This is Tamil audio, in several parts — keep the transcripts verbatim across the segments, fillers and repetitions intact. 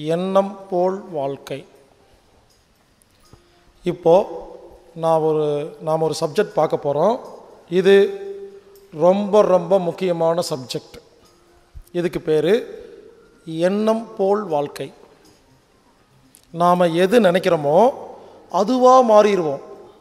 எண்ணம் போல் வாழ்க்கை. இப்போது நான் ஒரு நாம் ஒரு சப்ஜெக்ட் பார்க்க போகிறோம். இது ரொம்ப ரொம்ப முக்கியமான சப்ஜெக்ட். இதுக்கு பேர் எண்ணம் போல் வாழ்க்கை. நாம் எது நினைக்கிறோமோ அதுவாக மாறிடுவோம்.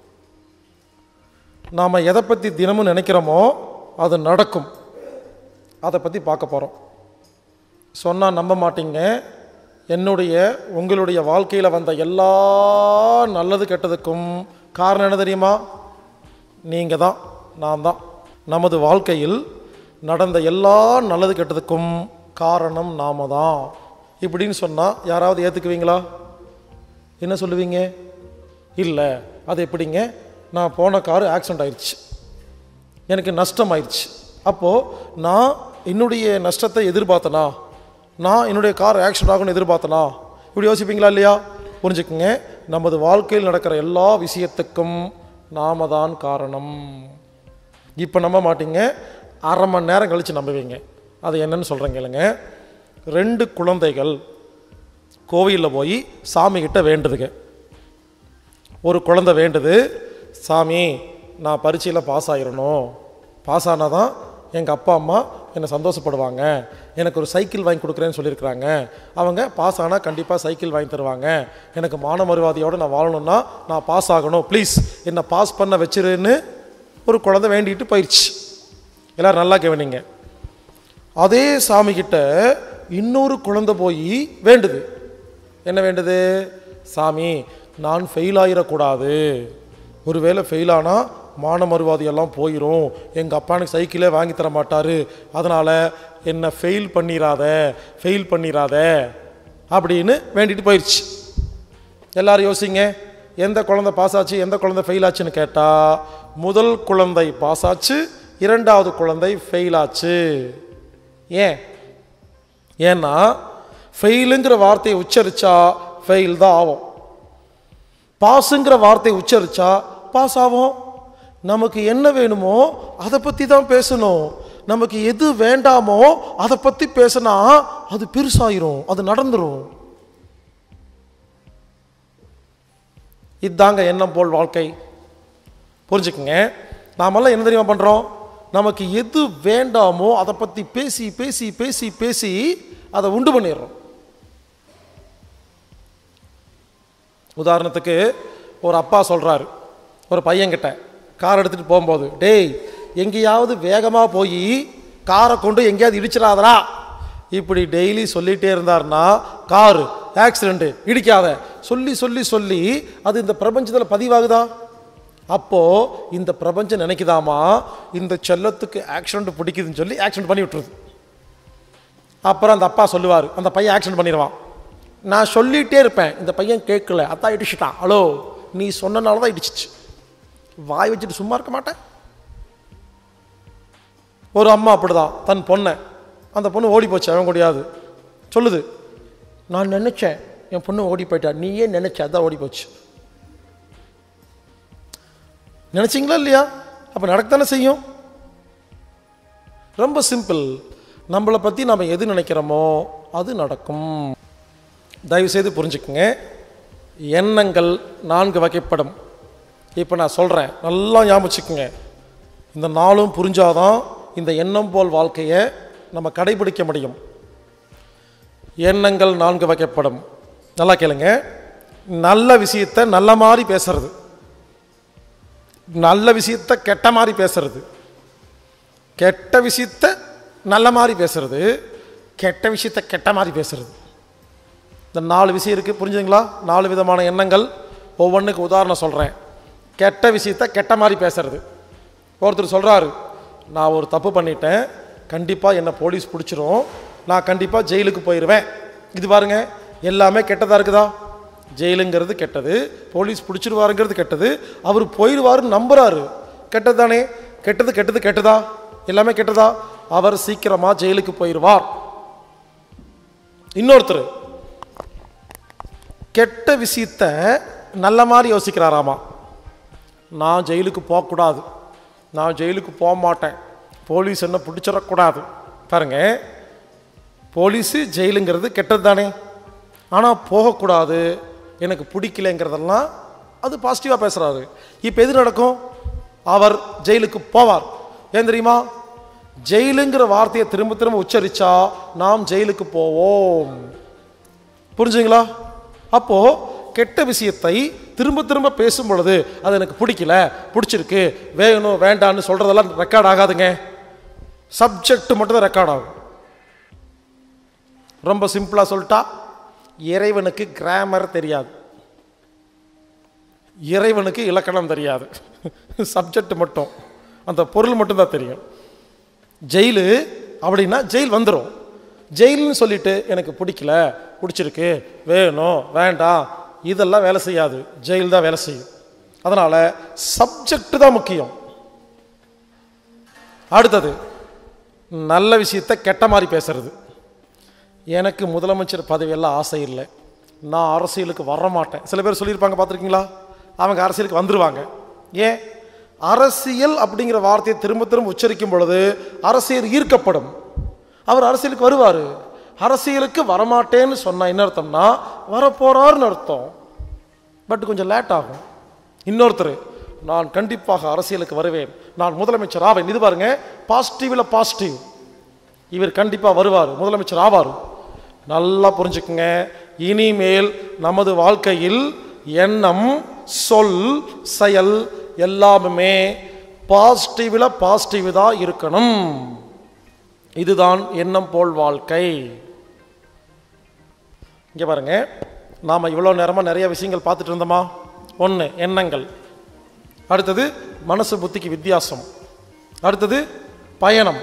நாம் எதை பற்றி தினமும் நினைக்கிறோமோ அது நடக்கும். அதை பற்றி பார்க்க போகிறோம். சொன்னால் நம்ப மாட்டீங்க, என்னுடைய உங்களுடைய வாழ்க்கையில் வந்த எல்லா நல்லது கெட்டதுக்கும் காரணம் என்ன தெரியுமா? நீங்கள் தான், நான் தான். நமது வாழ்க்கையில் நடந்த எல்லா நல்லது கெட்டதுக்கும் காரணம் நாம தான் இப்படின்னு சொன்னால் யாராவது ஏற்றுக்குவீங்களா? என்ன சொல்லுவீங்க? இல்லை, அது எப்படிங்க? நான் போன காரு ஆக்சிடெண்ட் ஆயிடுச்சு, எனக்கு நஷ்டம் ஆயிடுச்சு. அப்போது நான் என்னுடைய நஷ்டத்தை எதிர்பார்த்தனா? நான் என்னுடைய கார் ஆக்சிடெண்ட் ஆகும்னு எதிர்பார்த்தனா? இப்படி யோசிப்பீங்களா இல்லையா? புரிஞ்சுக்குங்க, நமது வாழ்க்கையில் நடக்கிற எல்லா விஷயத்துக்கும் நாம தான் காரணம். இப்போ நம்ப மாட்டீங்க, அரை மணி நேரம் கழித்து நம்புவீங்க. அது என்னன்னு சொல்கிறேங்க இல்லைங்க. ரெண்டு குழந்தைகள் கோவிலில் போய் சாமிக்கிட்ட வேண்டுதுங்க. ஒரு குழந்தை வேண்டுது, சாமி நான் பரீட்சையில் பாஸ் ஆகிடணும், பாஸ் ஆனால் தான் எங்கள் அப்பா அம்மா என்னை சந்தோஷப்படுவாங்க, எனக்கு ஒரு சைக்கிள் வாங்கி கொடுக்குறேன்னு சொல்லியிருக்கிறாங்க, அவங்க பாஸ் ஆனால் கண்டிப்பாக சைக்கிள் வாங்கி தருவாங்க, எனக்கு மானமரியாதையோடு நான் வாழணும்னா நான் பாஸ் ஆகணும், ப்ளீஸ் என்னை பாஸ் பண்ண வச்சிருன்னு ஒரு குழந்தை வேண்டிட்டு போயிடுச்சு. எல்லோரும் நல்லா கவனிங்க. அதே சாமிக்கிட்ட இன்னொரு குழந்தை போய் வேண்டுது. என்ன வேண்டுது? சாமி நான் ஃபெயில் ஆகிடக்கூடாது, ஒருவேளை ஃபெயில் ஆனால் மான மறுவாதியெல்லாம் போயிடும், எங்கள் அப்பா எனக்கு சைக்கிளே வாங்கி தர மாட்டார், அதனால் என்னை ஃபெயில் பண்ணிடாத ஃபெயில் பண்ணிடாத அப்படின்னு வேண்டிட்டு போயிடுச்சு. எல்லோரும் யோசிங்க, எந்த குழந்தை பாஸ் ஆச்சு, எந்த குழந்தை ஃபெயில் ஆச்சுன்னு கேட்டால் முதல் குழந்தை பாஸ் ஆச்சு, இரண்டாவது குழந்தை ஃபெயில் ஆச்சு. ஏன்? ஏன்னா ஃபெயிலுங்கிற வார்த்தையை உச்சரித்தா ஃபெயில் தான் ஆகும், பாஸுங்கிற வார்த்தையை உச்சரித்தா பாஸ் ஆகும். நமக்கு என்ன வேணுமோ அதை பற்றி தான் பேசணும். நமக்கு எது வேண்டாமோ அதை பற்றி பேசினா அது பெருசாயிரும், அது நடந்துடும். இதுதாங்க எண்ணம் போல் வாழ்க்கை. புரிஞ்சுக்குங்க, நாமெல்லாம் என்ன தெரியுமா பண்ணுறோம்? நமக்கு எது வேண்டாமோ அதை பற்றி பேசி பேசி பேசி பேசி அதை உண்டு பண்ணிடுறோம். உதாரணத்துக்கு ஒரு அப்பா சொல்கிறாரு ஒரு பையன்கிட்ட கார் எடுத்துகிட்டு போகும்போது, டேய் எங்கேயாவது வேகமாக போய் காரை கொண்டு எங்கேயாவது இடிச்சிடாதரா, இப்படி டெய்லி சொல்லிகிட்டே இருந்தார்னா காரு ஆக்சிடெண்ட்டு இடிக்காத சொல்லி சொல்லி சொல்லி அது இந்த பிரபஞ்சத்தில் பதிவாகுதா? அப்போது இந்த பிரபஞ்சம் நினைக்குதாமா இந்த செல்லத்துக்கு ஆக்சிடெண்ட் பிடிக்குதுன்னு சொல்லி ஆக்சிடெண்ட் பண்ணி விட்டுருது. அப்புறம் அந்த அப்பா சொல்லுவார், அந்த பையன் ஆக்சிடெண்ட் பண்ணிடுவான். நான் சொல்லிகிட்டே இருப்பேன், இந்த பையன் கேட்கல, அதான் இடிச்சிட்டான். ஹலோ, நீ சொன்னனால தான் இடிச்சிச்சு, வாய் வச்சுட்டு சும்மா இருக்க மாட்டேன். ஒரு அம்மா அப்படிதான் தன் பொண்ணை, அந்த பொண்ணு ஓடி போச்சு, அவன் முடியாது சொல்லுது, நான் நினச்சேன் என் பொண்ணு ஓடி போயிட்டா, நீயே நினச்ச அதான் ஓடி போச்சு. நினச்சிங்களா இல்லையா? அப்போ நடக்கத்தானே செய்யும். ரொம்ப சிம்பிள். நம்மளை பற்றி நம்ம எது நினைக்கிறோமோ அது நடக்கும். தயவுசெய்து புரிஞ்சுக்குங்க, எண்ணங்கள் நான்கு வகைப்படும். இப்போ நான் சொல்கிறேன், நல்லா ஞாபகம் வச்சுக்குங்க. இந்த நாளும் புரிஞ்சாதான் இந்த எண்ணம் போல் வாழ்க்கையை நம்ம கடைபிடிக்க முடியும். எண்ணங்கள் நான்கு வகைப்படும். நல்லா கேளுங்க. நல்ல விஷயத்தை நல்ல மாதிரி பேசுறது, நல்ல விஷயத்தை கெட்ட மாதிரி பேசுறது, கெட்ட விஷயத்தை நல்ல மாதிரி பேசுறது, கெட்ட விஷயத்தை கெட்ட மாதிரி பேசுறது. இந்த நாலு விஷயம் இருக்குது, புரிஞ்சுங்களா? நாலு விதமான எண்ணங்கள். ஒவ்வொன்றுக்கு உதாரணம் சொல்கிறேன். கெட்ட விஷயத்தை கெட்ட மாதிரி பேசுறது. ஒருத்தர் சொல்கிறாரு, நான் ஒரு தப்பு பண்ணிட்டேன், கண்டிப்பாக என்னை போலீஸ் பிடிச்சிரும், நான் கண்டிப்பாக ஜெயிலுக்கு போயிடுவேன். இது பாருங்க, எல்லாமே கெட்டதாக இருக்குதா? ஜெயிலுங்கிறது கெட்டது, போலீஸ் பிடிச்சிருவாருங்கிறது கெட்டது, அவர் போயிடுவாருன்னு நம்புறாரு, கெட்டது தானே? கெட்டது கெட்டது கெட்டதா? எல்லாமே கெட்டதா? அவர் சீக்கிரமாக ஜெயிலுக்கு போயிடுவார். இன்னொருத்தர் கெட்ட விஷயத்தை நல்ல மாதிரி யோசிக்கிறாராமா, நான் ஜெயிலுக்கு போகக்கூடாது, நான் ஜெயிலுக்கு போக மாட்டேன், போலீஸ் என்ன பிடிச்சிடக்கூடாது. பாருங்க, போலீஸு ஜெயிலுங்கிறது கெட்டது தானே? ஆனால் போகக்கூடாது, எனக்கு பிடிக்கலைங்கிறதெல்லாம் அது பாசிட்டிவாக பேசுகிறாரு. இப்போ எது நடக்கும்? அவர் ஜெயிலுக்கு போவார். ஏன் தெரியுமா? ஜெயிலுங்கிற வார்த்தையை திரும்ப திரும்ப உச்சரிச்சா நாம் ஜெயிலுக்கு போவோம். புரிஞ்சுங்களா? அப்போ கெட்ட விஷயத்தை திரும்ப திரும்ப பேசும் பொழுது அது எனக்கு பிடிக்கல, பிடிச்சிருக்கு, வேணும் வேண்டான்னு சொல்றதெல்லாம் ரெக்கார்ட் ஆகாதுங்க. சப்ஜெக்ட் மட்டும் தான் ரெக்கார்ட் ஆகும். ரொம்ப சிம்பிளா சொல்லிட்டா, இறைவனுக்கு கிராமர் தெரியாது, இறைவனுக்கு இலக்கணம் தெரியாது, சப்ஜெக்ட் மட்டும், அந்த பொருள் மட்டும்தான் தெரியும். ஜெயிலு அப்படின்னா ஜெயில் வந்துடும். ஜெயில்னு சொல்லிட்டு எனக்கு பிடிக்கல, பிடிச்சிருக்கு, வேணும் வேண்டாம் இதெல்லாம் வேலை செய்யாது, ஜெயில் தான் வேலை செய்யும். அதனால சப்ஜெக்ட் தான் முக்கியம். அடுத்தது நல்ல விஷயத்தை கெட்ட மாதிரி பேசுறது. எனக்கு முதலமைச்சர் பதவியெல்லாம் ஆசை இல்லை, நான் அரசியலுக்கு வர மாட்டேன். சில பேர் சொல்லியிருப்பாங்க, பார்த்துருக்கீங்களா? அவங்க அரசியலுக்கு வந்துருவாங்க. ஏன்? அரசியல் அப்படிங்கிற வார்த்தையை திரும்ப திரும்ப உச்சரிக்கும் பொழுது அரசியல் ஈர்க்கப்படும், அவர் அரசியலுக்கு வருவார். அரசியலுக்கு வரமாட்டேன்னு சொன்னால் என்ன அர்த்தம்னா வரப்போறாருன்னு அர்த்தம். பட் கொஞ்சம் லேட் ஆகும். இன்னொருத்தர், நான் கண்டிப்பாக அரசியலுக்கு வருவேன், நான் முதலமைச்சர் ஆவேன். இது பாருங்க, பாசிட்டிவ்ல பாசிட்டிவ். இவர் கண்டிப்பாக வருவார், முதலமைச்சர் ஆவார். நல்லா புரிஞ்சுக்குங்க, இனிமேல் நமது வாழ்க்கையில் எண்ணம், சொல், செயல் எல்லாமே பாசிட்டிவ்ல பாசிட்டிவ் தான் இருக்கணும். இதுதான் எண்ணம் போல் வாழ்க்கை. இங்கே பாருங்க, நாம் இவ்வளோ நேரமாக நிறைய விஷயங்கள் பார்த்துட்டு இருந்தோமா? ஒன்று எண்ணங்கள், அடுத்தது மனசு புத்திக்கு வித்தியாசம், அடுத்தது பயணம்,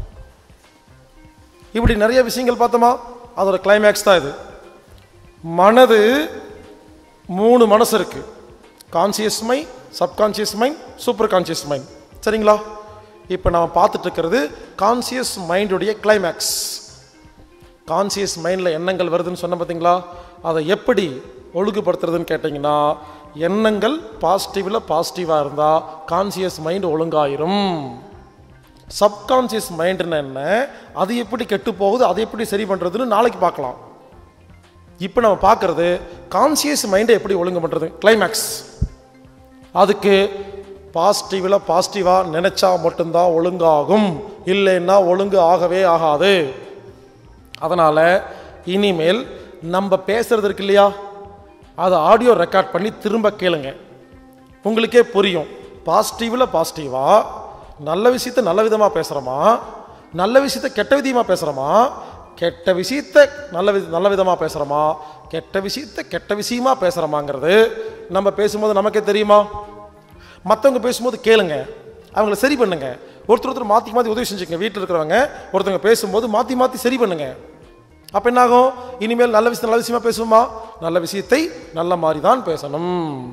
இப்படி நிறைய விஷயங்கள் பார்த்தோமா? அதோட கிளைமேக்ஸ் தான் இது. மனது மூணு மனசு இருக்கு, conscious mind, subconscious mind, super conscious mind. சரிங்களா? இப்போ நாம் பார்த்துட்டு இருக்கிறது கான்சியஸ் மைண்டுடைய கிளைமேக்ஸ். கான்சியஸ் மைண்டில் எண்ணங்கள் வருதுன்னு சொன்ன பார்த்தீங்களா? அதை எப்படி ஒழுங்குபடுத்துறதுன்னு கேட்டிங்கன்னா, எண்ணங்கள் பாசிட்டிவில் பாசிட்டிவாக இருந்தால் கான்சியஸ் மைண்ட் ஒழுங்காயிரும். சப்கான்சியஸ் மைண்டுன்னு என்ன, அது எப்படி கெட்டு போகுது, அதை எப்படி சரி பண்ணுறதுன்னு நாளைக்கு பார்க்கலாம். இப்போ நம்ம பார்க்குறது கான்சியஸ் மைண்டை எப்படி ஒழுங்கு பண்ணுறது, கிளைமேக்ஸ். அதுக்கு பாசிட்டிவில் பாசிட்டிவாக நினச்சா மட்டும்தான் ஒழுங்காகும், இல்லைன்னா ஒழுங்கு ஆகவே ஆகாது. அதனால் இனிமேல் நம்ம பேசுறது இருக்கு இல்லையா, அதை ஆடியோ ரெக்கார்ட் பண்ணி திரும்ப கேளுங்க, உங்களுக்கே புரியும். பாசிட்டிவில் பாசிட்டிவாக நல்ல விஷயத்தை நல்ல விதமாக பேசுகிறோமா, நல்ல விஷயத்தை கெட்ட விதமாக பேசுகிறோமா, கெட்ட விஷயத்தை நல்ல வித நல்ல விதமாக பேசுகிறோமா, கெட்ட விஷயத்தை கெட்ட விஷயமா பேசுகிறோமாங்கிறது நம்ம பேசும்போது நமக்கே தெரியுமா? மற்றவங்க பேசும்போது கேளுங்க, அவங்கள சரி பண்ணுங்க. ஒருத்தர் ஒருத்தர் மாற்றி மாற்றி உதவி செஞ்சுக்கங்க. வீட்டில் இருக்கிறவங்க ஒருத்தவங்க பேசும்போது மாற்றி மாற்றி சரி பண்ணுங்க. அப்போ என்னாகும்? இனிமேல் நல்ல விஷயத்தை நல்ல விஷயமா பேசுவோமா, நல்ல விஷயத்தை நல்ல மாதிரி தான் பேசணும்.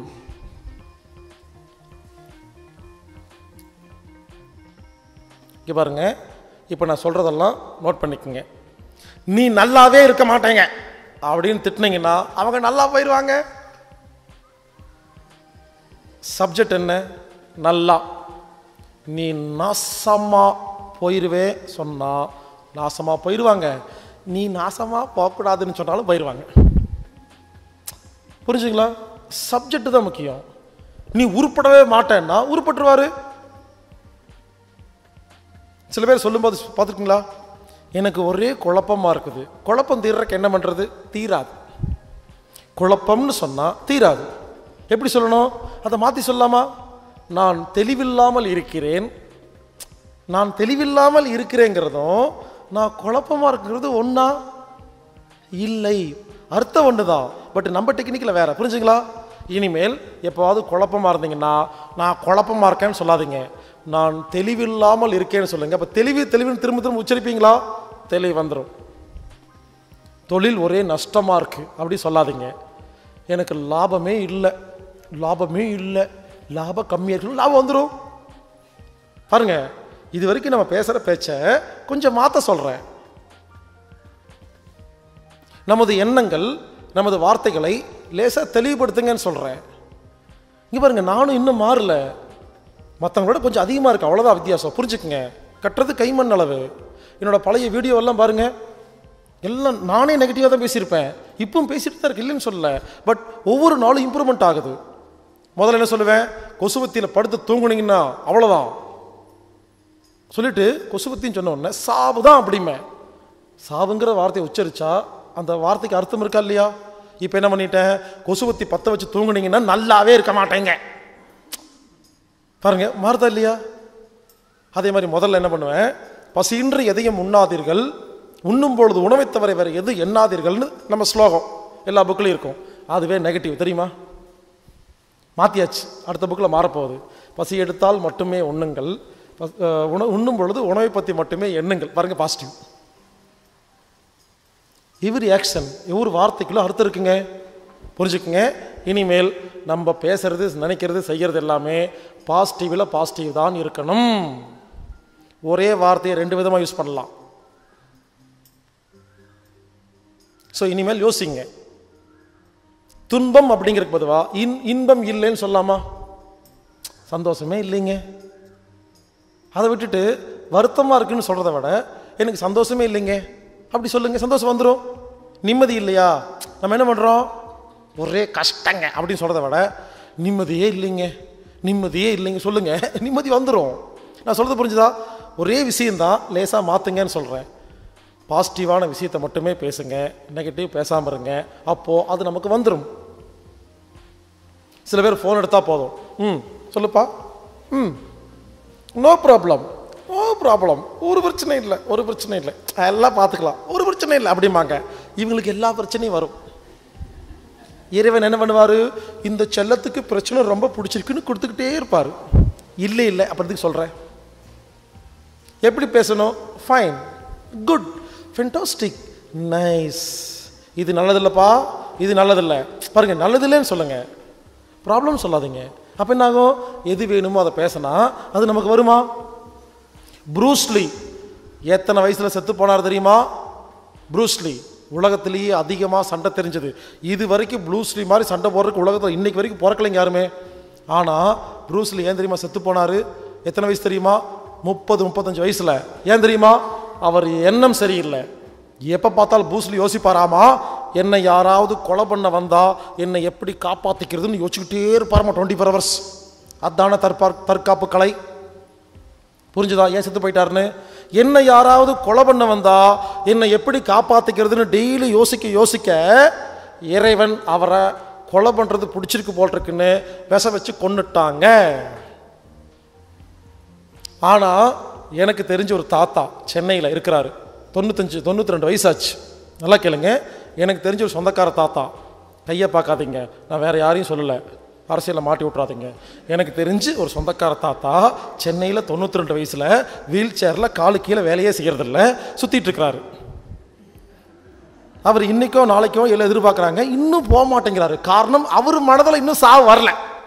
இங்கே பாருங்க, இப்போ நான் சொல்கிறதெல்லாம் நோட் பண்ணிக்கோங்க. நீ நல்லாவே இருக்க மாட்டேங்க அப்படின்னு திட்டினீங்கன்னா அவங்க நல்லா போயிடுவாங்க. சப்ஜெக்ட் என்ன? நல்லா. நீ நாசமா போயிடுவே சொன்னா நாசமா போயிடுவாங்க, நீ நாசமா போகக்கூடாதுன்னு சொன்னாலும் போயிடுவாங்க. புரிஞ்சுங்களா? சப்ஜெக்ட் தான் முக்கியம். நீ உருப்படவே மாட்டேன்னா உருப்பட்டுருவாரு. சில பேர் சொல்லும்போது பார்த்துருக்கீங்களா, எனக்கு ஒரே குழப்பமா இருக்குது, குழப்பம் தீர்றக்கு என்ன பண்ணுறது? தீராது. குழப்பம்னு சொன்னால் தீராது. எப்படி சொல்லணும்? அதை மாற்றி சொல்லலாமா? நான் தெளிவில்லாமல் இருக்கிறேன், நான் தெளிவில்லாமல் இருக்கிறேங்கிறதும் நான் குழப்பமாக இருக்கிறது ஒன்றா? இல்லை, அர்த்தம் ஒன்று தான், பட் நம்ம டெக்னிக்கில் வேறு. புரிஞ்சுங்களா? இனிமேல் எப்போவாவது குழப்பமாக இருந்தீங்கன்னா நான் குழப்பமாக இருக்கேன்னு சொல்லாதீங்க, நான் தெளிவில்லாமல் இருக்கேன்னு சொல்லுங்க. அப்போ தெளிவு தெளிவுன்னு திரும்ப திரும்ப உச்சரிப்பீங்களா? தெளிவு வந்துடும். தொழில் ஒரே நஷ்டமாக இருக்குது அப்படி சொல்லாதீங்க, எனக்கு லாபமே இல்லை, லாபமே இல்லை, லாபம் கம்மியாக இருக்கு, லாபம் வந்துடும். பாருங்க, இது வரைக்கும் நம்ம பேசுகிற பேச்சை கொஞ்சம் மாற்ற சொல்கிறேன். நமது எண்ணங்கள், நமது வார்த்தைகளை லேசாக தெளிவுபடுத்துங்கன்னு சொல்கிறேன். இங்கே பாருங்க, நானும் இன்னும் மாறல, மற்றவங்களோட கொஞ்சம் அதிகமாக இருக்குது, அவ்வளோதான் வித்தியாசம். புரிஞ்சுக்குங்க. கட்டுறது கைமண் அளவு. என்னோட பழைய வீடியோவெல்லாம் பாருங்கள், எல்லாம் நானே நெகட்டிவாக தான் பேசியிருப்பேன். இப்பவும் பேசிட்டு தான் இருக்கு, இல்லைன்னு சொல்லல. பட் ஒவ்வொரு நாளும் இம்ப்ரூவ்மெண்ட் ஆகுது. முதல்ல என்ன சொல்லுவேன், கொசுவத்தியில் படுத்து தூங்குனீங்கன்னா அவ்வளோதான் சொல்லிட்டு கொசுவத்தின்னு சொன்ன உடனே சாவு தான் அப்படிமே. சாவுங்கிற வார்த்தையை உச்சரிச்சா அந்த வார்த்தைக்கு அர்த்தம் இருக்கா இல்லையா? இப்போ என்ன பண்ணிட்டேன், கொசுவத்தி பற்ற வச்சு தூங்குனீங்கன்னா நல்லாவே இருக்க மாட்டேங்க பாருங்க, மாறுதா இல்லையா? அதே மாதிரி முதல்ல என்ன பண்ணுவேன், பசியின்றி எதையும் உண்ணாதீர்கள், உண்ணும் பொழுது உணவை தவிர வேறு எது எண்ணாதீர்கள்னு நம்ம ஸ்லோகம் எல்லா புக்லையும் இருக்கும். அதுவே நெகட்டிவ் தெரியுமா? மாற்றியாச்சு, அடுத்த புக்கில் மாறப்போகுது. பசி எடுத்தால் மட்டுமே உண்ணுங்கள், உண உண்ணும் பொழுது உணவை பற்றி மட்டுமே எண்ணுங்கள். பாருங்கள், பாசிட்டிவ். இவர் ஆக்ஷன், இவர் வார்த்தைக்குள்ள அர்த்தம் இருக்குங்க, புரிஞ்சுக்குங்க. இனிமேல் நம்ம பேசுறது, நினைக்கிறது, செய்கிறது எல்லாமே பாசிட்டிவில் பாசிட்டிவ் தான் இருக்கணும். ஒரே வார்த்தையை ரெண்டு விதமாக யூஸ் பண்ணலாம். ஸோ இனிமேல் யோசிங்க. துன்பம் அப்படிங்கிறதுக்கு பொதுவாக இன் இன்பம் இல்லைன்னு சொல்லாமா? சந்தோஷமே இல்லைங்க. அதை விட்டுட்டு வருத்தமாக இருக்குன்னு சொல்கிறத விட எனக்கு சந்தோஷமே இல்லைங்க அப்படி சொல்லுங்க, சந்தோஷம் வந்துடும். நிம்மதி இல்லையா, நம்ம என்ன பண்ணுறோம், ஒரே கஷ்டங்க அப்படின்னு சொல்கிறத விட நிம்மதியே இல்லைங்க, நிம்மதியே இல்லைங்க சொல்லுங்க, நிம்மதி வந்துடும். நான் சொல்கிறது புரிஞ்சுதா? ஒரே விஷயந்தான், லேசாக மாற்றுங்கன்னு சொல்கிறேன். பாசிட்டிவான விஷயத்தை மட்டுமே பேசுங்க, நெகட்டிவ் பேசாமல் இருங்க, அப்போது அது நமக்கு வந்துடும். சில பேர் ஃபோன் எடுத்தால் போதும், ம் சொல்லுப்பா, ம் நோ ப்ராப்ளம், நோ ப்ராப்ளம், ஒரு பிரச்சனை இல்லை, ஒரு பிரச்சனை இல்லை, எல்லாம் பார்த்துக்கலாம், ஒரு பிரச்சனை இல்லை அப்படிம்பாங்க. இவங்களுக்கு எல்லா பிரச்சனையும் வரும். இறைவன் என்ன பண்ணுவார், இந்த செல்லத்துக்கு பிரச்சனை ரொம்ப பிடிச்சிருக்குன்னு கொடுத்துக்கிட்டே இருப்பார். இல்லை இல்லை அப்படிக்கு சொல்கிறேன். எப்படி பேசணும், ஃபைன், குட், ஃபென்டாஸ்டிக், நைஸ், இது நல்லதில்லைப்பா, இது நல்லதில்லை, பாருங்கள் நல்லதில்லைன்னு சொல்லுங்கள், ப்ராப்ளம் சொல்லாதீங்க. அப்போ என்ன ஆகும், எது வேணுமோ அதை பேசினா அது நமக்கு வருமா? ப்ரூஸ்லி எத்தனை வயசில் செத்து போனார் தெரியுமா? ப்ரூஸ்லி உலகத்திலேயே அதிகமாக சண்டை தெரிஞ்சது. இது வரைக்கும் ப்ரூஸ்லி மாதிரி சண்டை போடுறதுக்கு உலகத்தில் இன்னைக்கு வரைக்கும் பிறக்கலைங்க யாருமே. ஆனால் ப்ரூஸ்லி ஏன் தெரியுமா செத்து போனார்? எத்தனை வயசு தெரியுமா? முப்பது முப்பத்தஞ்சு வயசில். ஏன் தெரியுமா? அவர் எண்ணம் சரியில்லை. எப்போ பார்த்தாலும் ப்ரூஸ்லி யோசிப்பாராமா, என்னை யாராவது கொலை பண்ண வந்தா என்னை எப்படி காப்பாற்றிக்கிறதுன்னு யோசிச்சுக்கிட்டே இருப்பாராமா டுவெண்ட்டி ஃபோர் ஹவர்ஸ். அதான தற்பா தற்காப்பு கலை. புரிஞ்சுதா ஏன் செத்து போயிட்டாருன்னு? என்னை யாராவது கொலை பண்ண வந்தா என்னை எப்படி காப்பாற்றிக்கிறதுன்னு டெய்லி யோசிக்க யோசிக்க இறைவன் அவரை கொலை பண்ணுறது பிடிச்சிருக்கு போல் இருக்குன்னு விஷ வச்சு கொன்னுட்டாங்க. ஆனால் எனக்கு தெரிஞ்ச ஒரு தாத்தா சென்னையில் இருக்கிறாரு, தொண்ணூத்தஞ்சு தொண்ணூற்றி ரெண்டு வயசாச்சு. நல்லா கேளுங்க, எனக்கு தெரிஞ்ச ஒரு சொந்தக்கார தாத்தா, கையை பார்க்காதீங்க, நான் வேறு யாரையும் சொல்லலை, அரசியலில் மாட்டி விட்றாதீங்க. எனக்கு தெரிஞ்சு ஒரு சொந்தக்கார தாத்தா சென்னையில் தொண்ணூற்றி ரெண்டு வயசில் வீல் சேரில் காலு கீழே வேலையே செய்கிறதில்ல, சுற்றிட்டு இருக்கிறாரு. அவர் இன்றைக்கோ நாளைக்கோ எல்லாம் எதிர்பார்க்குறாங்க, இன்னும் போக மாட்டேங்கிறாரு. காரணம், அவர் மனதில் இன்னும் சாவு வரல.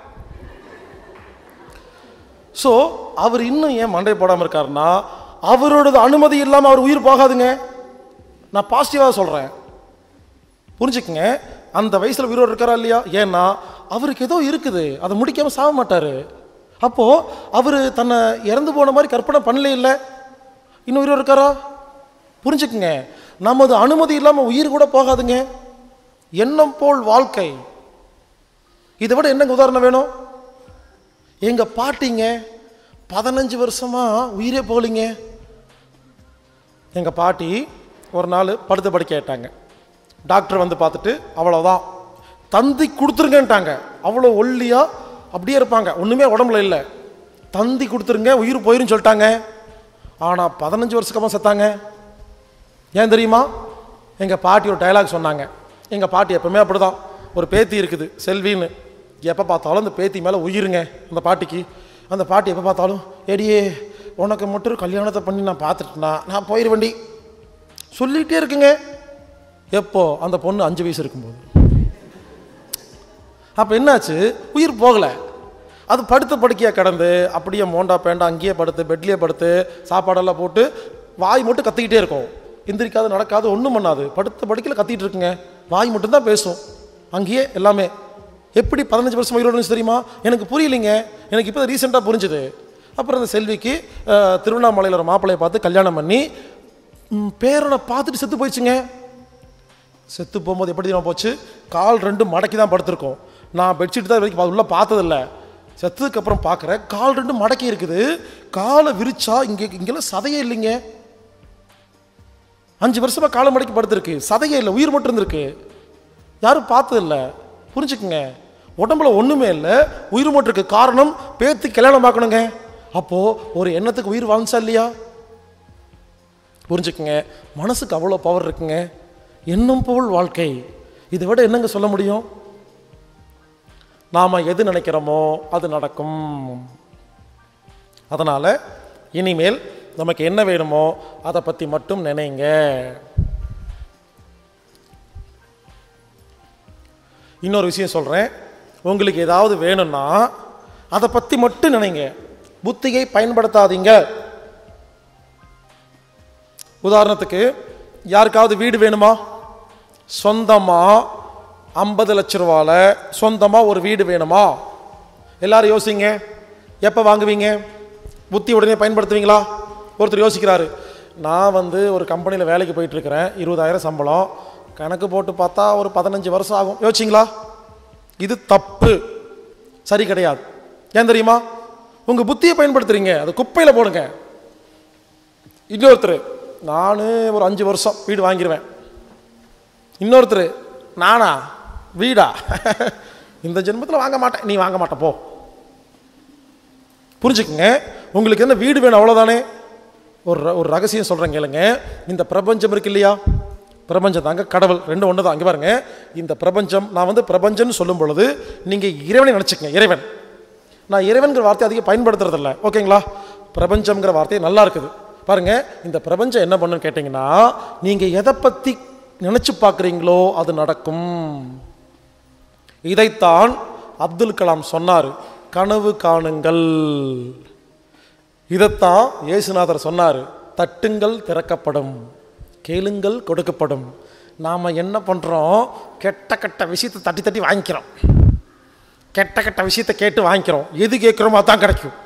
ஸோ அவர் இன்னும் ஏன் மண்டை போடாமல் இருக்காருன்னா, அவரோட அனுமதி இல்லாமல் அவர் உயிர் போகாதுங்க. நான் பாசிட்டிவாக சொல்கிறேன், புரிஞ்சுக்குங்க. அந்த வயசில் உயிரோடு இருக்காரா இல்லையா? ஏன்னா அவருக்கு ஏதோ இருக்குது, அதை முடிக்காமல் சாக மாட்டார். அப்போது அவர் தன்னை இறந்து போன மாதிரி கற்பனை பண்ணல, இல்லை இன்னும் உயிரோடு இருக்காரா? புரிஞ்சுக்குங்க, நமது அனுமதி இல்லாமல் உயிர் கூட போகாதுங்க. எண்ணம் போல் வாழ்க்கை. இதை விட என்னங்க உதாரணம் வேணும்? எங்கள் பாட்டிங்க பதினஞ்சு வருஷமாக உயிரே போகலிங்க. எங்கள் பாட்டி ஒரு நாள் படுத்த படுக்க கேட்டாங்க. டாக்டர் வந்து பார்த்துட்டு அவ்வளோதான், தந்தி கொடுத்துருங்கன்ட்டாங்க. அவ்வளோ ஒல்லியாக அப்படியே இருப்பாங்க, ஒன்றுமே உடம்புல இல்லை. தந்தி கொடுத்துருங்க, உயிர் போயிருன்னு சொல்லிட்டாங்க. ஆனால் பதினஞ்சு வருஷக்கமாக செத்தாங்க. ஏன் தெரியுமா? எங்கள் பாட்டி ஒரு டைலாக் சொன்னாங்க. எங்கள் பாட்டி எப்பவுமே அப்படி தான். ஒரு பேத்தி இருக்குது செல்வின்னு, எப்போ பார்த்தாலும் அந்த பேத்தி மேலே உயிருங்க அந்த பாட்டிக்கு. அந்த பாட்டி எப்போ பார்த்தாலும், எடியே உனக்கு மட்டும் கல்யாணத்தை பண்ணி நான் பார்த்துட்டேன்னா நான் போயிடுவேண்டி சொல்லிகிட்டே இருக்குங்க. எப்போ? அந்த பொண்ணு அஞ்சு வயசு இருக்கும்போது. அப்போ என்னாச்சு, உயிர் போகலை. அது படுத்த படுக்கையாக கடந்து அப்படியே மோண்டா பேண்டா அங்கேயே படுத்து பெட்லேயே படுத்து சாப்பாடெல்லாம் போட்டு வாய் மட்டும் கத்திக்கிட்டே இருக்கும். எந்திரிக்காது, நடக்காது, ஒன்றும் பண்ணாது, படுத்த படுக்கையில் கத்திக்கிட்டு இருக்குங்க. வாய் மட்டும்தான் பேசும் அங்கேயே எல்லாமே. எப்படி பதினஞ்சு வருஷம் உயிரோடு இருந்துச்சு தெரியுமா? எனக்கு புரியலைங்க. எனக்கு இப்போ ரீசெண்டாக புரிஞ்சுது. அப்புறம் அந்த செல்விக்கு திருவண்ணாமலையில் ஒரு மாப்பிள்ளையை பார்த்து கல்யாணம் பண்ணி பேரனை பார்த்துட்டு செத்து போயிடுச்சுங்க. செத்து போகும்போது எப்படி தெரியுமா போச்சு? கால் ரெண்டு மடக்கி தான் படுத்திருக்கோம். நான் பெட்ஷீட் தான் வரைக்கும் உள்ளே பார்த்ததில்ல. செத்ததுக்கப்புறம் பார்க்குறேன், கால் ரெண்டு மடக்கி இருக்குது. காலை விரிச்சா இங்கே இங்கெல்லாம் சதையே இல்லைங்க. அஞ்சு வருஷமாக காலை மடக்கி படுத்திருக்கு, சதையே இல்லை, உயிர் மட்டும் இருந்திருக்கு. யாரும் பார்த்ததில்லை. புரிஞ்சுக்குங்க, உடம்புல ஒன்றுமே இல்லை, உயிர் மட்டும் இருக்கு. காரணம், பேத்து கல்யாணம் பார்க்கணுங்க. அப்போது ஒரு எண்ணத்துக்கு உயிர் வாழ்ந்துச்சா இல்லையா? புரிஞ்சுக்குங்க, மனசுக்கு அவ்வளோ பவர் இருக்குங்க. எண்ணம் போல் வாழ்க்கை, இதை விட என்னங்க சொல்ல முடியும்? நாம் எது நினைக்கிறோமோ அது நடக்கும். அதனால் இனிமேல் நமக்கு என்ன வேணுமோ அதை பற்றி மட்டும் நினைங்க. இன்னொரு விஷயம் சொல்கிறேன், உங்களுக்கு ஏதாவது வேணும்னா அதை பற்றி மட்டும் நினைங்க, புத்தியை பயன்படுத்தாதீங்க. உதாரணத்துக்கு, யாருக்காவது வீடு வேணுமா? சொந்தமாக ஐம்பது லட்ச ரூபாவில் சொந்தமாக ஒரு வீடு வேணுமா? எல்லாரும் யோசிங்க, எப்போ வாங்குவீங்க? புத்தி உடனே பயன்படுத்துவீங்களா? ஒருத்தர் யோசிக்கிறாரு, நான் வந்து ஒரு கம்பெனியில் வேலைக்கு போயிட்டுருக்கிறேன், இருபதாயிரம் சம்பளம், கணக்கு போட்டு பார்த்தா ஒரு பதினஞ்சு வருஷம் ஆகும். யோசிச்சிங்களா? இது தப்பு, சரி கிடையாது. ஏன் தெரியுமா? உங்கள் புத்தியை பயன்படுத்துறீங்க, அது குப்பையில் போடுங்க. இன்னொருத்தர், நான் ஒரு அஞ்சு வருஷம் வீடு வாங்கிடுவேன். இன்னொருத்தர், நானா வீடா இந்த ஜென்மத்தில் வாங்க மாட்டேன். நீ வாங்க மாட்டேன் போ. புரிஞ்சுக்குங்க, உங்களுக்கு என்ன வீடு வேணும் அவ்வளோதானே. ஒரு ஒரு ரகசியம் சொல்கிறேன் கேளுங்க. இந்த பிரபஞ்சம் இருக்கு இல்லையா, பிரபஞ்சம் தாங்க கடவுள், ரெண்டு ஒன்று தான். அங்கே பாருங்க, இந்த பிரபஞ்சம், நான் வந்து பிரபஞ்சம்னு சொல்லும் பொழுது நீங்கள் இறைவனை நினச்சிக்கங்க. இறைவன், நான் இறைவன்கிற வார்த்தை அதிகம் பயன்படுத்துறதில்ல, ஓகேங்களா? பிரபஞ்சம்ங்கிற வார்த்தை நல்லா இருக்குது. பாருங்க, இந்த பிரபஞ்சம் என்ன பண்ணுன்னு கேட்டிங்கன்னா, நீங்கள் எதை பற்றி நினச்சி பார்க்குறீங்களோ அது நடக்கும். இதைத்தான் அப்துல் கலாம் சொன்னார், கனவு காணுங்கள். இதைத்தான் இயேசுநாதர் சொன்னார், தட்டுங்கள் திறக்கப்படும், கேளுங்கள் கொடுக்கப்படும். நாம் என்ன பண்ணுறோம்? கெட்ட கெட்ட விஷயத்தை தட்டி தட்டி வாங்கிக்கிறோம், கெட்ட கெட்ட விஷயத்தை கேட்டு வாங்கிக்கிறோம். எது கேட்குறோமோ அதான் கிடைக்கும்.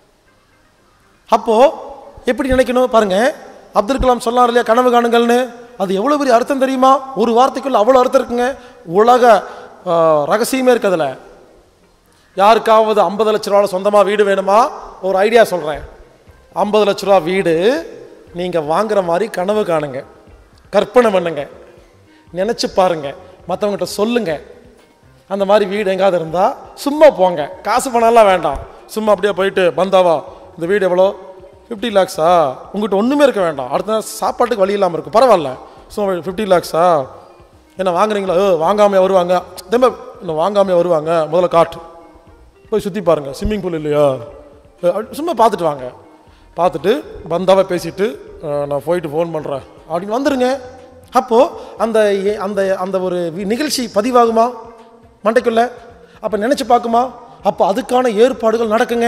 அப்போது எப்படி நினைக்கணும் பாருங்க. அப்துல் கலாம் சொன்னார் இல்லையா, கனவு காணுங்கள்னு. அது எவ்வளோ பெரிய அர்த்தம் தெரியுமா? ஒரு வார்த்தைக்குள்ள அவ்வளோ அர்த்தம் இருக்குங்க. உலக ரகசியமே இருக்குதுல. யாருக்காவது ஐம்பது லட்ச ரூபாவில் சொந்தமாக வீடு வேணுமா? ஒரு ஐடியா சொல்கிறேன். ஐம்பது லட்ச ரூபா வீடு நீங்கள் வாங்குற மாதிரி கனவு காணுங்க, கற்பனை பண்ணுங்க, நினச்சி பாருங்க, மற்றவங்ககிட்ட சொல்லுங்க. அந்த மாதிரி வீடு எங்காவது இருந்தால் சும்மா போங்க, காசு பணம்லாம் வேண்டாம். சும்மா அப்படியே போயிட்டு, பந்தாவா இந்த வீடு எவ்வளோ? ஃபிஃப்டி லேக்ஸா? உங்கள்கிட்ட ஒன்றுமே இருக்க வேண்டாம், அடுத்த நாள் சாப்பாட்டுக்கு வழி இல்லாமல் இருக்கும், பரவாயில்ல. சும்மா ஃபிஃப்டி லேக்ஸா என்ன வாங்குறீங்களா? ஏ வாங்காமையே வருவாங்க, திரும்ப இன்னும் வாங்காமையே வருவாங்க, முதல்ல காட்டு போய் சுற்றி பாருங்கள், ஸ்விம்மிங் பூல் இல்லையா, சும்மா பார்த்துட்டு வாங்க. பார்த்துட்டு பந்தாவை பேசிட்டு, நான் போயிட்டு ஃபோன் பண்ணுறேன் அப்படின்னு வந்துடுங்க. அப்போது அந்த அந்த அந்த ஒரு நிகழ்ச்சி பதிவாகுமா மண்டைக்குள்ள? அப்போ நினச்சி பார்க்குமா? அப்போ அதுக்கான ஏற்பாடுகள் நடக்குங்க.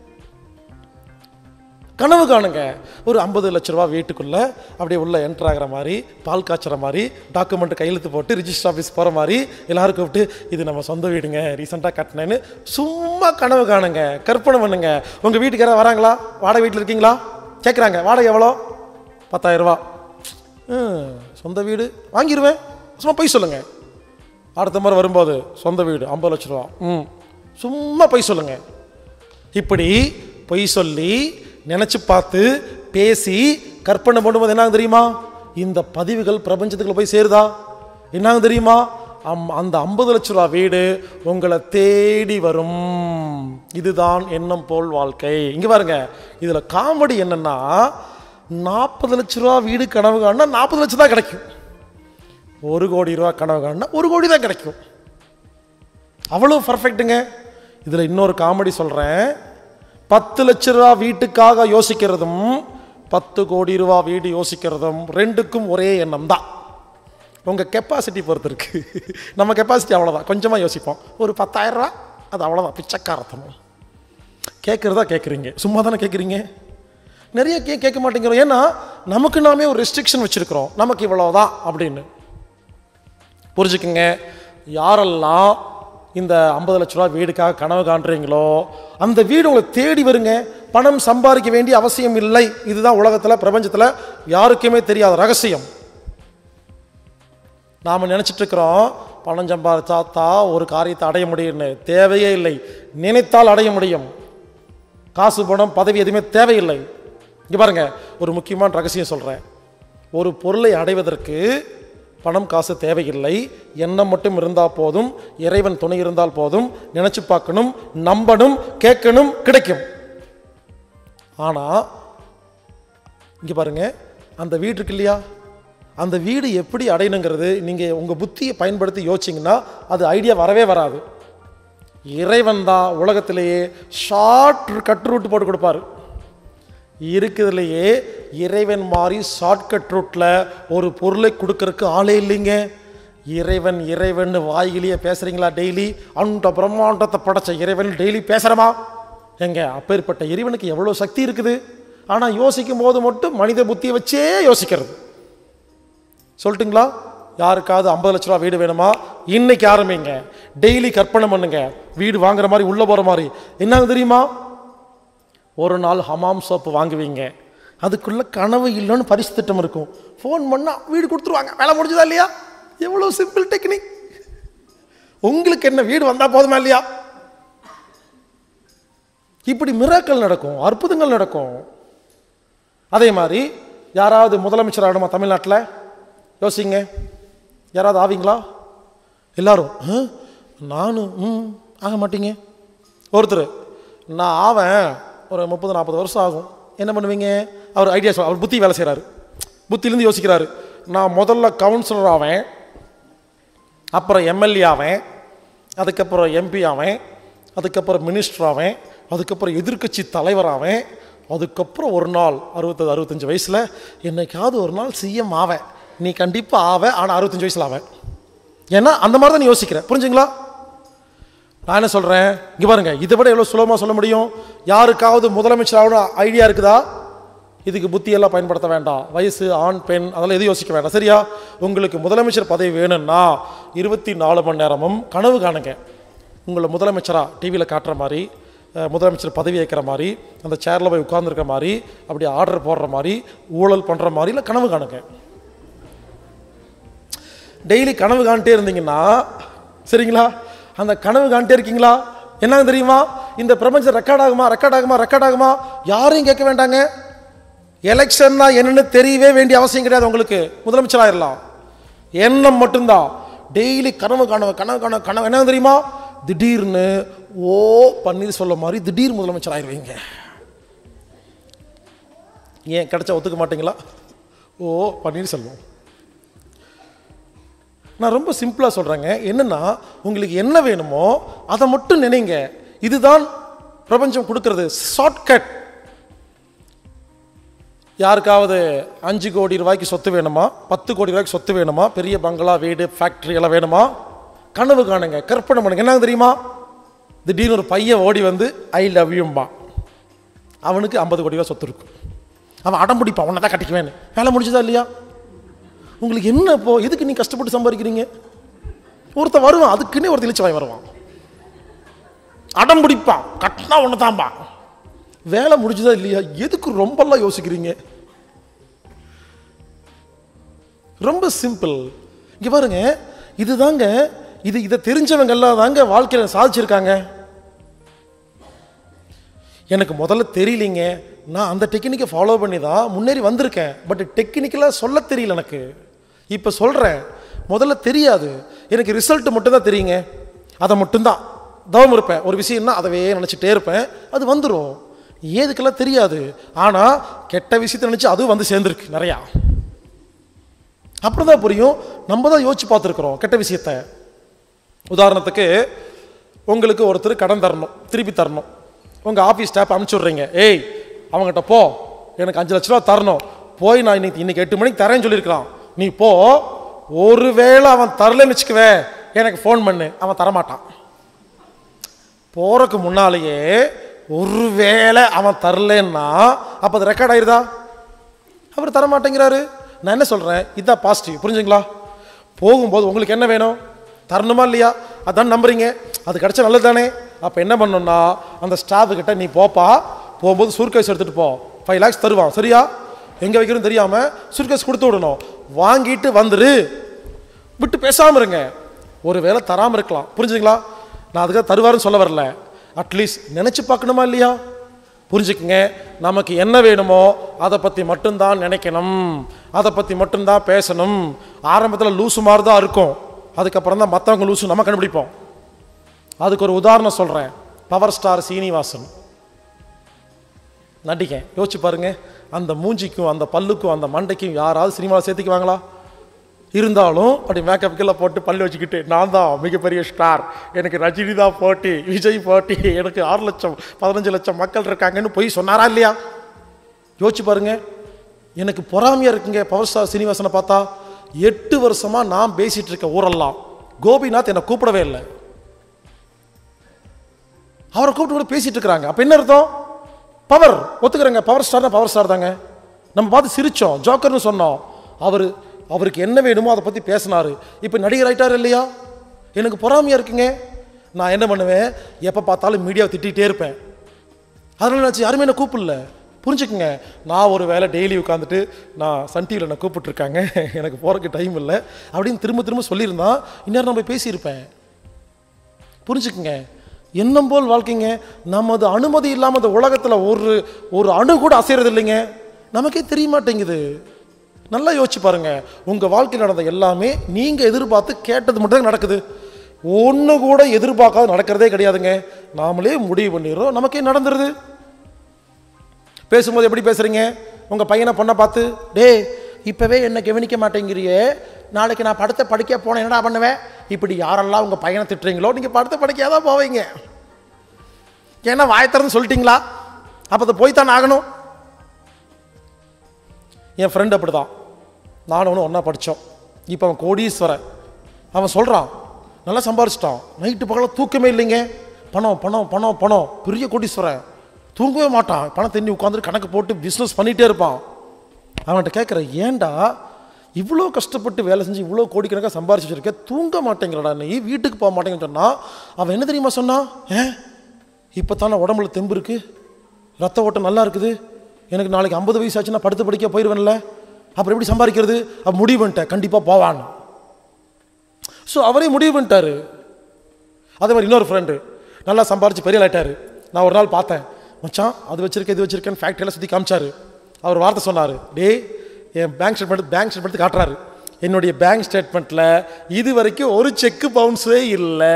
கனவு காணுங்க. ஒரு ஐம்பது லட்ச ரூபா வீட்டுக்குள்ளே அப்படியே உள்ளே என்ட்ரு ஆகிற மாதிரி, பால் காய்ச்சுற மாதிரி, டாக்குமெண்ட் கையெழுத்து போட்டு ரிஜிஸ்டர் ஆஃபீஸ் போகிற மாதிரி எல்லாரும் கூப்பிட்டு, இது நம்ம சொந்த வீடுங்க, ரீசெண்டாக கட்டினேன்னு சும்மா கனவு காணுங்க, கற்பனை பண்ணுங்க. உங்கள் வீட்டுக்கு யாராவது வராங்களா? வாடகை வீட்டில் இருக்கீங்களா? கேட்குறாங்க, வாடகை எவ்வளோ? பத்தாயிரம் ரூபா. சொந்த வீடு வாங்கிடுவேன், சும்மா போய் சொல்லுங்கள். அடுத்த முறை வரும்போது சொந்த வீடு ஐம்பது லட்ச ரூபா, ம் சும்மா போய் சொல்லுங்கள். இப்படி பொய் சொல்லி நினச்சி பார்த்து பேசி கற்பனை பண்ணும்போது என்ன தெரியுமா? இந்த பதிவுகள் பிரபஞ்சத்துக்குள்ள போய் சேருதா? என்ன தெரியுமா? அம் அந்த ஐம்பது லட்ச ரூபா வீடு உங்களை தேடி வரும். இதுதான் எண்ணம் போல் வாழ்க்கை. இங்கே பாருங்க, இதில் காமெடி என்னன்னா, நாற்பது லட்ச ரூபா வீடு கனவு காணுனா நாற்பது லட்சம் தான் கிடைக்கும், ஒரு கோடி ரூபா கனவு காணுனா ஒரு கோடி தான் கிடைக்கும். அவ்வளோ பர்ஃபெக்ட்டுங்க. இதில் இன்னொரு காமெடி சொல்கிறேன். பத்து லட்ச ரூபா வீட்டுக்காக யோசிக்கிறதும் பத்து கோடி ரூபா வீடு யோசிக்கிறதும் ரெண்டுக்கும் ஒரே எண்ணம் தான். உங்கள் கெப்பாசிட்டி பொறுத்து இருக்கு. நம்ம கெப்பாசிட்டி அவ்வளோதான், கொஞ்சமாக யோசிப்போம். ஒரு பத்தாயிரம் ரூபா அது அவ்வளோதான், பிச்சைக்காரத்தனம். கேட்குறதா கேட்குறீங்க, சும்மா தானே கேட்குறீங்க. நிறைய கே கேட்க மாட்டேங்கிறோம். ஏன்னா நமக்கு நாமே ஒரு ரெஸ்ட்ரிக்ஷன் வச்சுருக்கிறோம், நமக்கு இவ்வளோதான் அப்படின்னு. புரிஞ்சுக்குங்க, யாரெல்லாம் இந்த ஐம்பது லட்ச ரூபா வீடுக்காக கனவு காண்றீங்களோ அந்த வீடு உங்களை தேடி வருங்க. பணம் சம்பாதிக்க வேண்டிய அவசியம் இல்லை. இதுதான் உலகத்தில் பிரபஞ்சத்தில் யாருக்குமே தெரியாத ரகசியம். நாம் நினச்சிட்டு இருக்கிறோம் பணம் சம்பாதிச்சா ஒரு காரியத்தை அடைய முடியும்னு. தேவையே இல்லை. நினைத்தால் அடைய முடியும். காசு பணம் பதவி எதுவுமே தேவையில்லை. இங்கே பாருங்க, ஒரு முக்கியமான ரகசியம் சொல்கிறேன். ஒரு பொருளை அடைவதற்கு பணம் காசு தேவையில்லை. எண்ணம் மட்டும் இருந்தால் போதும், இறைவன் துணை இருந்தால் போதும். நினச்சி பார்க்கணும், நம்பணும், கேட்கணும், கிடைக்கும். ஆனால் இங்கே பாருங்க, அந்த வீடு இருக்கு இல்லையா, அந்த வீடு எப்படி அடையணுங்கிறது நீங்கள் உங்கள் புத்தியை பயன்படுத்தி யோசிச்சிங்கன்னா அது ஐடியா வரவே வராது. இறைவன் தான் உலகத்திலேயே ஷார்ட் கட் ரூட் போட்டு கொடுப்பாரு. இருக்கிறதுலையே இறைவன் மாதிரி ஷார்ட்கட் ரூட்டில் ஒரு பொருளை கொடுக்கறதுக்கு ஆளே இல்லைங்க. இறைவன் இறைவன் வாயிலேயே பேசுகிறீங்களா? டெய்லி அந்த பிரம்மாண்டத்தை படைச்ச இறைவன் டெய்லி பேசுகிறமா? எங்க அப்பேற்பட்ட இறைவனுக்கு எவ்வளோ சக்தி இருக்குது. ஆனால் யோசிக்கும் போது மட்டும் மனித புத்தியை வச்சே யோசிக்கிறது. சொல்லட்டுங்களா? யாருக்காவது ஐம்பது லட்ச ரூபா வீடு வேணுமா? இன்னைக்கு ஆரம்பிங்க. டெய்லி கற்பனை பண்ணுங்க, வீடு வாங்குற மாதிரி, உள்ளே போகிற மாதிரி. என்னங்க தெரியுமா? ஒரு நாள் ஹமாம் சோப்பு வாங்குவீங்க, அதுக்குள்ளே கனவு இல்லைன்னு பரிசு திட்டம் இருக்கும். ஃபோன் பண்ணால் வீடு கொடுத்துருவாங்க. வேலை முடிஞ்சதா இல்லையா? எவ்வளோ சிம்பிள் டெக்னிக். உங்களுக்கு என்ன, வீடு வந்தால் போதுமா இல்லையா? இப்படி மிராக்கள் நடக்கும், அற்புதங்கள் நடக்கும். அதே மாதிரி யாராவது முதலமைச்சர் ஆகணுமா தமிழ்நாட்டில்? யோசிங்க, யாராவது ஆவீங்களா? எல்லாரும் நானும் ம் ஆக மாட்டீங்க. ஒருத்தர் நான் ஆவேன், ஒரு முப்பது நாற்பது வருஷம் ஆகும். என்ன பண்ணுவீங்க? அவர் ஐடியா சொல், அவர் புத்தி வேலை செய்கிறாரு, புத்திலேருந்து யோசிக்கிறாரு. நான் முதல்ல கவுன்சிலர் ஆவேன், அப்புறம் எம்எல்ஏ ஆவேன், அதுக்கப்புறம் எம்பி ஆவேன், அதுக்கப்புறம் மினிஸ்டர் ஆவேன், அதுக்கப்புறம் எதிர்கட்சி தலைவர் ஆவேன், அதுக்கப்புறம் ஒரு நாள் அறுபத்தது அறுபத்தஞ்சு வயசில் என்னைக்காவது ஒரு நாள் சிஎம் ஆவேன். நீ கண்டிப்பாக ஆவேன், ஆனால் அறுபத்தஞ்சு வயசில் ஆவேன். ஏன்னா அந்த மாதிரி தான் நீ யோசிக்கிற. புரிஞ்சுங்களா? நான் என்ன சொல்கிறேன், இங்கே பாருங்க, இதை விட எவ்வளோ சுலபமாக சொல்ல முடியும். யாருக்காவது முதலமைச்சர் ஆகணும் ஐடியா இருக்குதா? இதுக்கு புத்தியெல்லாம் பயன்படுத்த வேண்டாம். வயசு, ஆண் பெண் அதெல்லாம் எதுவும் யோசிக்க வேண்டாம். சரியா? உங்களுக்கு முதலமைச்சர் பதவி வேணும்னா இருபத்தி நாலு மணி நேரமும் கனவு காணுங்க. உங்களை முதலமைச்சராக டிவியில் காட்டுற மாதிரி, முதலமைச்சர் பதவி வைக்கிற மாதிரி, அந்த சேரில் போய் உட்கார்ந்துருக்க மாதிரி, அப்படி ஆர்டர் போடுற மாதிரி, ஊழல் பண்ணுற மாதிரி இல்லை, கனவு காணுங்க. டெய்லி கனவு காண்ட்டே இருந்தீங்கன்னா, சரிங்களா, அந்த கனவு காண்ட்டே இருக்கீங்களா, என்ன தெரியுமா, இந்த பிரபஞ்சம் ரெக்கார்ட் ஆகுமா ரெக்கார்ட் ஆகுமா ரெக்கார்ட் ஆகுமா யாரையும் கேட்க வேண்டாங்க. எலெக்ஷன்னா என்னன்னு தெரியவே வேண்டிய அவசியம் கிடையாது. உங்களுக்கு முதலமைச்சர் ஆயிடலாம். எண்ணம் மட்டும்தான். டெய்லி கனவு கனவு கனவு கனவு கனவு என்ன தெரியுமா, திடீர்னு ஓ பன்னீர் சொல்ல மாதிரி திடீர் முதலமைச்சர் ஆயிடுவீங்க. ஏன் கிடைச்சா ஒத்துக்க மாட்டீங்களா? ஓ பன்னீர் செல்வம். நான் ரொம்ப சிம்பிளாக சொல்கிறேங்க. என்னென்னா, உங்களுக்கு என்ன வேணுமோ அதை மட்டும் நினைங்க. இதுதான் பிரபஞ்சம் கொடுக்கறது ஷார்ட்கட். யாருக்காவது அஞ்சு கோடி ரூபாய்க்கு சொத்து வேணுமா, பத்து கோடி ரூபாய்க்கு சொத்து வேணுமா, பெரிய பங்களா, வீடு, ஃபேக்ட்ரி எல்லாம் வேணுமா? கனவு காணுங்க, கற்பனை பண்ணுங்க. என்ன தெரியுமா, திடீர்னு ஒரு பையன் ஓடி வந்து ஐ லவ் யூம்பா, அவனுக்கு ஐம்பது கோடி ரூபாய் சொத்து இருக்கும். அவன் அடம் பிடிப்பான், உன்னை தான் கட்டிக்குவேன்னு. வேலை முடிச்சதா இல்லையா? உங்களுக்கு என்ன இப்போ, எதுக்கு நீ கஷ்டப்பட்டு சம்பாதிக்கிறீங்க? ஒருத்தன் வருவான், அதுக்குன்னே ஒருத்தர் இழிச்சு வாய் வருவான், அடம் பிடிப்பான், கட்டினா ஒன்று தான்பா. வேலை முடிஞ்சதா இல்லையா? எதுக்கு ரொம்பலாம் யோசிக்கிறீங்க? ரொம்ப சிம்பிள். இங்கே பாருங்க, இதுதாங்க, இது இதை தெரிஞ்சவங்க எல்லாம் தாங்க வாழ்க்கையில் சாதிச்சிருக்காங்க. எனக்கு முதல்ல தெரியலிங்க, நான் அந்த டெக்னிக்கை ஃபாலோ பண்ணி தான் முன்னேறி வந்திருக்கேன். பட் டெக்னிக்கலாக சொல்ல தெரியல எனக்கு. இப்போ சொல்கிறேன், முதல்ல தெரியாது எனக்கு, ரிசல்ட் மட்டும்தான் தெரியுங்க. அதை மட்டும்தான் தவம் இருப்பேன். ஒரு விஷயம்னா அதவே நினச்சிட்டே இருப்பேன், அது வந்துடும். ஏதுக்கெல்லாம் தெரியாது. ஆனால் கெட்ட விஷயத்தை நினச்சி அதுவும் வந்து சேர்ந்துருக்கு நிறையா. அப்புறம் தான் புரியும், நம்ம தான் யோசிச்சு பார்த்துருக்குறோம் கெட்ட விஷயத்த. உதாரணத்துக்கு, உங்களுக்கு ஒருத்தர் கடன் தரணும், திருப்பி தரணும். உங்கள் ஆஃபீஸ் ஸ்டாஃப் அனுப்பிச்சி விட்றீங்க, ஏய் அவங்ககிட்ட போ, எனக்கு அஞ்சு லட்ச ரூபா தரணும், போய் நான் இன்னைக்கு இன்னைக்கு எட்டு மணிக்கு தரேன்னு சொல்லியிருக்கிறான், நீ போ. ஒருவேளை அவன் தரலன்னு வச்சுக்குவே, எனக்கு ஃபோன் பண்ணு. அவன் தரமாட்டான். போறதுக்கு முன்னாலேயே ஒருவேளை அவன் தரலன்னா அப்போ அது ரெக்கார்ட் ஆயிருதா? அவர் தரமாட்டேங்கிறாரு. நான் என்ன சொல்கிறேன், இதுதான் பாசிட்டிவ். புரிஞ்சுங்களா? போகும்போது உங்களுக்கு என்ன வேணும், தரணுமா இல்லையா? அதான் நம்புறீங்க, அது கிடைச்சா நல்லது தானே. அப்போ என்ன பண்ணணும்னா, அந்த ஸ்டாஃபு கிட்ட நீ போப்பா, போகும்போது சூர்கேஸ் எடுத்துகிட்டு போ, ஃபைவ் லேக்ஸ் தருவான். சரியா? எங்கே வைக்கிறோன்னு தெரியாமல் சூர்கேஸ் கொடுத்து விடணும். வாங்கிட்டு வந்துரு. விட்டு பேசாமல் இருங்க. ஒரு வேளை தராமல் இருக்கலாம், புரிஞ்சுங்களா? நான் அதுக்காக தருவாருன்னு சொல்ல வரல, அட்லீஸ்ட் நினச்சி பார்க்கணுமா இல்லையா? புரிஞ்சுக்குங்க, நமக்கு என்ன வேணுமோ அதை பற்றி மட்டும்தான் நினைக்கணும், அதை பற்றி மட்டும்தான் பேசணும். ஆரம்பத்தில் லூசு மாதிரி தான் இருக்கும், அதுக்கப்புறம் தான் மற்றவங்க லூசு நம்ம கண்டுபிடிப்போம். அதுக்கு ஒரு உதாரணம் சொல்கிறேன். பவர் ஸ்டார் சீனிவாசன் நடிகன், யோசிச்சு பாருங்க. அந்த மூஞ்சிக்கும் அந்த பல்லுக்கும் அந்த மண்டைக்கும் யாராவது சினிமாவில் சேர்த்துக்குவாங்களா? இருந்தாலும் அப்படி மேக்கப் கீழே போட்டு பல்லு வச்சுக்கிட்டு, நான் தான் மிகப்பெரிய ஸ்டார், எனக்கு ரஜினி தான் போட்டி, விஜய் போட்டி, எனக்கு ஆறு லட்சம் பதினஞ்சு லட்சம் மக்கள் இருக்காங்கன்னு போய் சொன்னாரா இல்லையா? யோசிச்சு பாருங்க. எனக்கு பொறாமையாக இருக்குங்க பவர் ஸ்டார் சீனிவாசனை பார்த்தா. எட்டு வருஷமாக நான் பேசிகிட்டு இருக்க ஊரெல்லாம் கோபிநாத் என்னை கூப்பிடவே இல்லை, அவரை கூப்பிட்டு கூட பேசிகிட்டு இருக்கிறாங்க. அப்போ என்ன அர்த்தம்? பவர். ஒத்துக்கிறேங்க, பவர் ஸ்டார்னா பவர் ஸ்டார் தாங்க. நம்ம பார்த்து சிரித்தோம், ஜோக்கர்னு சொன்னோம். அவர் அவருக்கு என்ன வேணுமோ அதை பற்றி பேசினார். இப்போ நடிகர் ஆகிட்டார் இல்லையா? எனக்கு பொறாமையாக இருக்குங்க. நான் என்ன பண்ணுவேன், எப்போ பார்த்தாலும் மீடியாவை திட்டிகிட்டே இருப்பேன். அதனால நினச்சி யாருமே என்ன கூப்பிடல. புரிஞ்சுக்குங்க, நான் ஒரு வேலை டெய்லி உட்காந்துட்டு நான் சன் டிவியில் என்னை கூப்பிட்டுருக்காங்க, எனக்கு போகிறதுக்கு டைம் இல்லை அப்படின்னு திரும்ப திரும்ப சொல்லியிருந்தா இந்நேரம் நான் போய் பேசியிருப்பேன். புரிஞ்சுக்குங்க, எண்ணம் போல் வாழ்க்கைங்க. நமது அனுமதி இல்லாமல் அந்த உலகத்தில் ஒரு ஒரு அணு கூட அசைறது இல்லைங்க, நமக்கே தெரிய மாட்டேங்குது. நல்லா யோசிச்சு பாருங்க. உங்கள் வாழ்க்கையில் நடந்த எல்லாமே நீங்கள் எதிர்பார்த்து கேட்டது மட்டும் நடக்குது. ஒன்று கூட எதிர்பார்க்காத நடக்கிறதே கிடையாதுங்க. நாமளே முடிவு பண்ணிடுறோம், நமக்கே நடந்துருது. பேசும்போது எப்படி பேசுகிறீங்க? உங்கள் பையனை பொண்ணை பார்த்து, டே இப்போவே என்னை கவனிக்க மாட்டேங்கிறியே, நாளைக்கு நான் படுத்த படிக்க போனேன் என்னடா பண்ணுவேன்? இப்படி யாரெல்லாம் உங்கள் பையனை திட்டுறீங்களோ நீங்கள் படுத்த படிக்கையாக தான் போவீங்க. ஏன்னா வாய் திறந்து சொல்லிட்டீங்களா, அப்போ அதை போய்த்தான் ஆகணும். என் ஃப்ரெண்டு அப்படி தான், நானும் ஒன்று ஒன்றா படித்தோம். இப்போ அவன் கோடீஸ்வரன். அவன் சொல்கிறான், நல்லா சம்பாரிச்சிட்டான், நைட்டு பகல தூக்கமே இல்லைங்க, பணம் பணம் பணம் பணம், பெரிய கோடீஸ்வரன், தூங்கவே மாட்டான், பணம் தண்ணி உட்காந்துட்டு கணக்கு போட்டு பிஸ்னஸ் பண்ணிகிட்டே இருப்பான். அவன்கிட்ட கேட்குற, ஏன்டா இவ்வளோ கஷ்டப்பட்டு வேலை செஞ்சு இவ்வளோ கோடிக்கணக்காக சம்பாரிச்சு வச்சிருக்கேன், தூங்க மாட்டேங்கிறடா, நீ வீட்டுக்கு போக மாட்டேங்கன்னு சொன்னால் அவன் என்ன தெரியுமா சொன்னான்? ஏன் இப்போ தானே உடம்புல தெம்பு இருக்குது, ரத்த ஓட்டம் நல்லா இருக்குது, எனக்கு நாளைக்கு ஐம்பது வயசு ஆச்சுன்னா படுத்து படிக்க போயிடுவேன்ல, அப்புறம் எப்படி சம்பாதிக்கிறது? அப்போ முடிவு பண்ணிட்டேன் கண்டிப்பாக போவான்னு. ஸோ அவரே முடிவு பண்ணிட்டாரு. அதே மாதிரி இன்னொரு ஃப்ரெண்டு நல்லா சம்பாரிச்சு பெரிய ஆகிட்டார். நான் ஒரு நாள் பார்த்தேன், மச்சான் அது வச்சிருக்கேன் இது வச்சிருக்கேன்னு ஃபேக்ட்ரியெல்லாம் சுற்றி காமிச்சார். அவர் வார்த்தை சொன்னார், டே என் பேங்க் ஸ்டேட்மெண்ட் பேங்க் ஸ்டேட்மெண்ட் காட்டுறாரு, என்னுடைய பேங்க் ஸ்டேட்மெண்ட்டில் இது வரைக்கும் ஒரு செக்கு பவுன்ஸே இல்லை.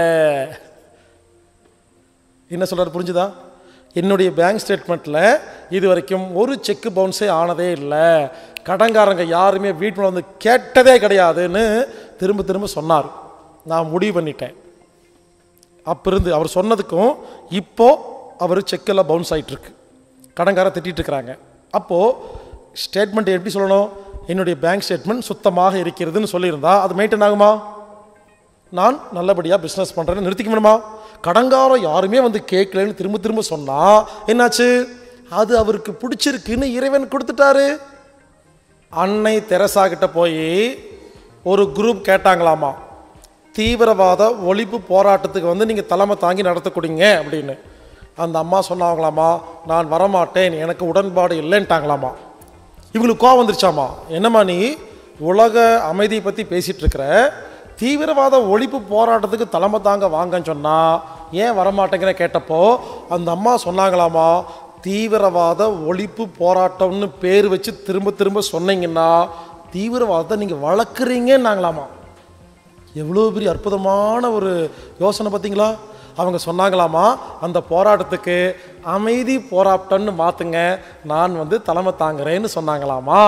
என்ன சொல்கிறார் புரிஞ்சுதா? என்னுடைய பேங்க் ஸ்டேட்மெண்ட்டில் இது வரைக்கும் ஒரு செக்கு பவுன்ஸே ஆனதே இல்லை, கடன்காரங்க யாருமே வீட்டில் வந்து கேட்டதே கிடையாதுன்னு திரும்ப திரும்ப சொன்னார். நான் முடிவு பண்ணிட்டேன். அப்போ இருந்து அவர் சொன்னதுக்கும் இப்போது அவர் செக்கெல்லாம் பவுன்ஸ் ஆகிட்டுருக்கு, கடன்காரன் திட்டிகிட்டு இருக்கிறாங்க. அப்போது ஸ்டேட்மெண்ட் எப்படி சொல்லணும்? என்னுடைய பேங்க் ஸ்டேட்மெண்ட் சுத்தமாக இருக்கிறதுன்னு சொல்லியிருந்தா அது மெயின்டைன் ஆகுமா? நான் நல்லபடியாக பிஸ்னஸ் பண்ணுறேன்னு நிறுத்திக்க வேணுமா? கடங்காரம் யாருமே வந்து கேட்கலன்னு திரும்ப திரும்ப சொன்னால் என்னாச்சு? அது அவருக்கு பிடிச்சிருக்குன்னு இறைவன் கொடுத்துட்டாரு. அன்னை தெரசா கிட்ட போய் ஒரு குரூப் கேட்டாங்களாமா, தீவிரவாத ஒழிப்பு போராட்டத்துக்கு வந்து நீங்கள் தலைமை தாங்கி நடத்தக்கூடிங்க அப்படின்னு. அந்த அம்மா சொன்னாங்களாமா, நான் வரமாட்டேன், எனக்கு உடன்பாடு இல்லைன்ட்டாங்களாமா. இவங்களுக்கு கோவம் வந்துருச்சாமா, என்னம்மா நீ உலக அமைதியை பற்றி பேசிகிட்டு இருக்கிற, தீவிரவாத ஒழிப்பு போராட்டத்துக்கு தலைமை தாங்க வாங்கன்னு சொன்னால் ஏன் வரமாட்டேங்கிற கேட்டப்போ அந்த அம்மா சொன்னாங்களாமா, தீவிரவாத ஒழிப்பு போராட்டம்னு பேர் வச்சு திரும்ப திரும்ப சொன்னீங்கன்னா தீவிரவாதத்தை நீங்கள் வளர்க்குறீங்கன்னாங்களாமா. எவ்வளோ பெரிய அற்புதமான ஒரு யோசனை பார்த்தீங்களா? அவங்க சொன்னாங்களாமா, அந்த போராட்டத்துக்கு அமைதி போராட்டம்னு மாற்றுங்க, நான் வந்து தலைமை தாங்குறேன்னு சொன்னாங்களாமா.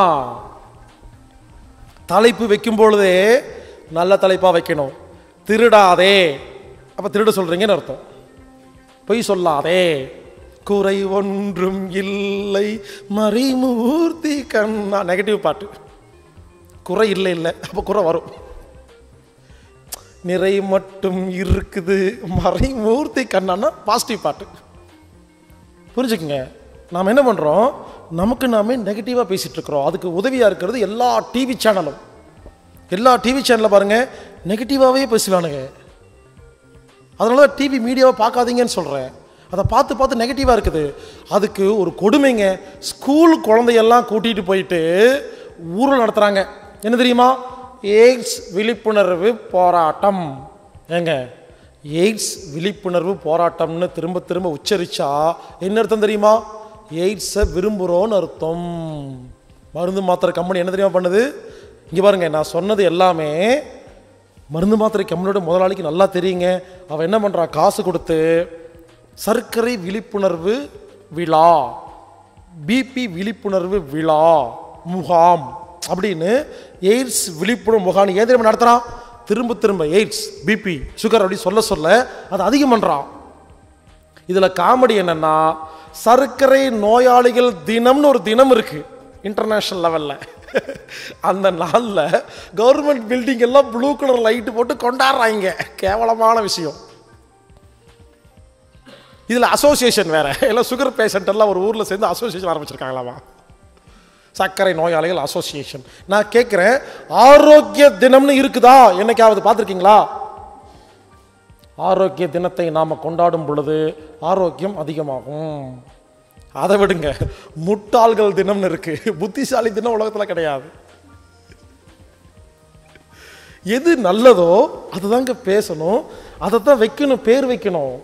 தலைப்பு வைக்கும் பொழுதே நல்ல தலைப்பாக வைக்கணும். திருடாதே, அப்போ திருட சொல்கிறீங்கன்னு அர்த்தம். பொய் சொல்லாதே, குறை ஒன்றும் இல்லை மறைமூர்த்தி கண்ணா, நெகட்டிவ் பாட்டு. குறை இல்லை இல்லை, அப்போ குறை வரும். நிறை மட்டும் இருக்குது மறைமூர்த்தி கண்ணான்னா பாசிட்டிவ் பாட்டு. புரிஞ்சுக்குங்க, நாம் என்ன பண்ணுறோம், நமக்கு நாமே நெகட்டிவாக பேசிகிட்டு இருக்கிறோம். அதுக்கு உதவியாக இருக்கிறது எல்லா டிவி சேனலும். எல்லா டிவி சேனலில் பாருங்கள் நெகட்டிவாகவே பேசலானுங்க. அதனால தான் டிவி மீடியாவை பார்க்காதீங்கன்னு சொல்கிறேன். அதை பார்த்து பார்த்து நெகட்டிவாக இருக்குது. அதுக்கு ஒரு கொடுமைங்க, ஸ்கூல் குழந்தையெல்லாம் கூட்டிகிட்டு போயிட்டு ஊரில் நடத்துகிறாங்க. என்ன தெரியுமா, எய்ட்ஸ் விழிப்புணர்வு போராட்டம். ஏங்க, எய்ட்ஸ் விழிப்புணர்வு போராட்டம்னு திரும்ப திரும்ப உச்சரிச்சா என்ன அர்த்தம் தெரியுமா? எய்ட்ஸை விரும்புகிறோன்னு அர்த்தம். மருந்து மாத்திரை கம்பெனி என்ன தெரியுமா பண்ணுது? இங்கே பாருங்க, நான் சொன்னது எல்லாமே மருந்து மாத்திரை கம்பெனியோட முதலாளிக்கு நல்லா தெரியுங்க. அவன் என்ன பண்ணுறான்? காசு கொடுத்து சர்க்கரை விழிப்புணர்வு விழா, பிபி விழிப்புணர்வு விழா முகாம் அப்படின்னு எய்ட்ஸ் விழிப்புணர்வு முகாம் ஏன் தெரியுமா நடத்துகிறான்? திரும்ப திரும்ப எய்ட்ஸ், பிபி, சுகர் அப்படி சொல்ல சொல்ல அதை அதிகம் பண்ணுறான். இதில் காமெடி என்னன்னா, சர்க்கரை நோயாளிகள் தினம்னு ஒரு தினம் இருக்கு இன்டர்நேஷனல் லெவலில். அந்த நாளில் கவர்மெண்ட் பில்டிங் எல்லாம் ப்ளூ கலர் லைட்டு போட்டு கொண்டாடுறாங்க. கேவலமான விஷயம். இதில் அசோசியேஷன் வேற, எல்லாம் சுகர் பேஷண்ட் எல்லாம் ஒரு ஊரில் சேர்ந்து அசோசியேஷன் ஆரம்பிச்சிருக்காங்களாமா, சர்க்கரை நோயாளிகள் அசோசியேஷன். நான் கேட்குறேன், ஆரோக்கிய தினம்னு இருக்குதா? என்னைக்காவது பார்த்துருக்கீங்களா? ஆரோக்கிய தினத்தை நாம் கொண்டாடும் பொழுது ஆரோக்கியம் அதிகமாகும். அதை விடுங்க, முட்டாள்கள் தினம்னு இருக்கு. புத்திசாலி தினம் உலகத்தில் கிடையாது. எது நல்லதோ அதுதாங்க பேசணும், அதை தான் வைக்கணும், பேர் வைக்கணும்.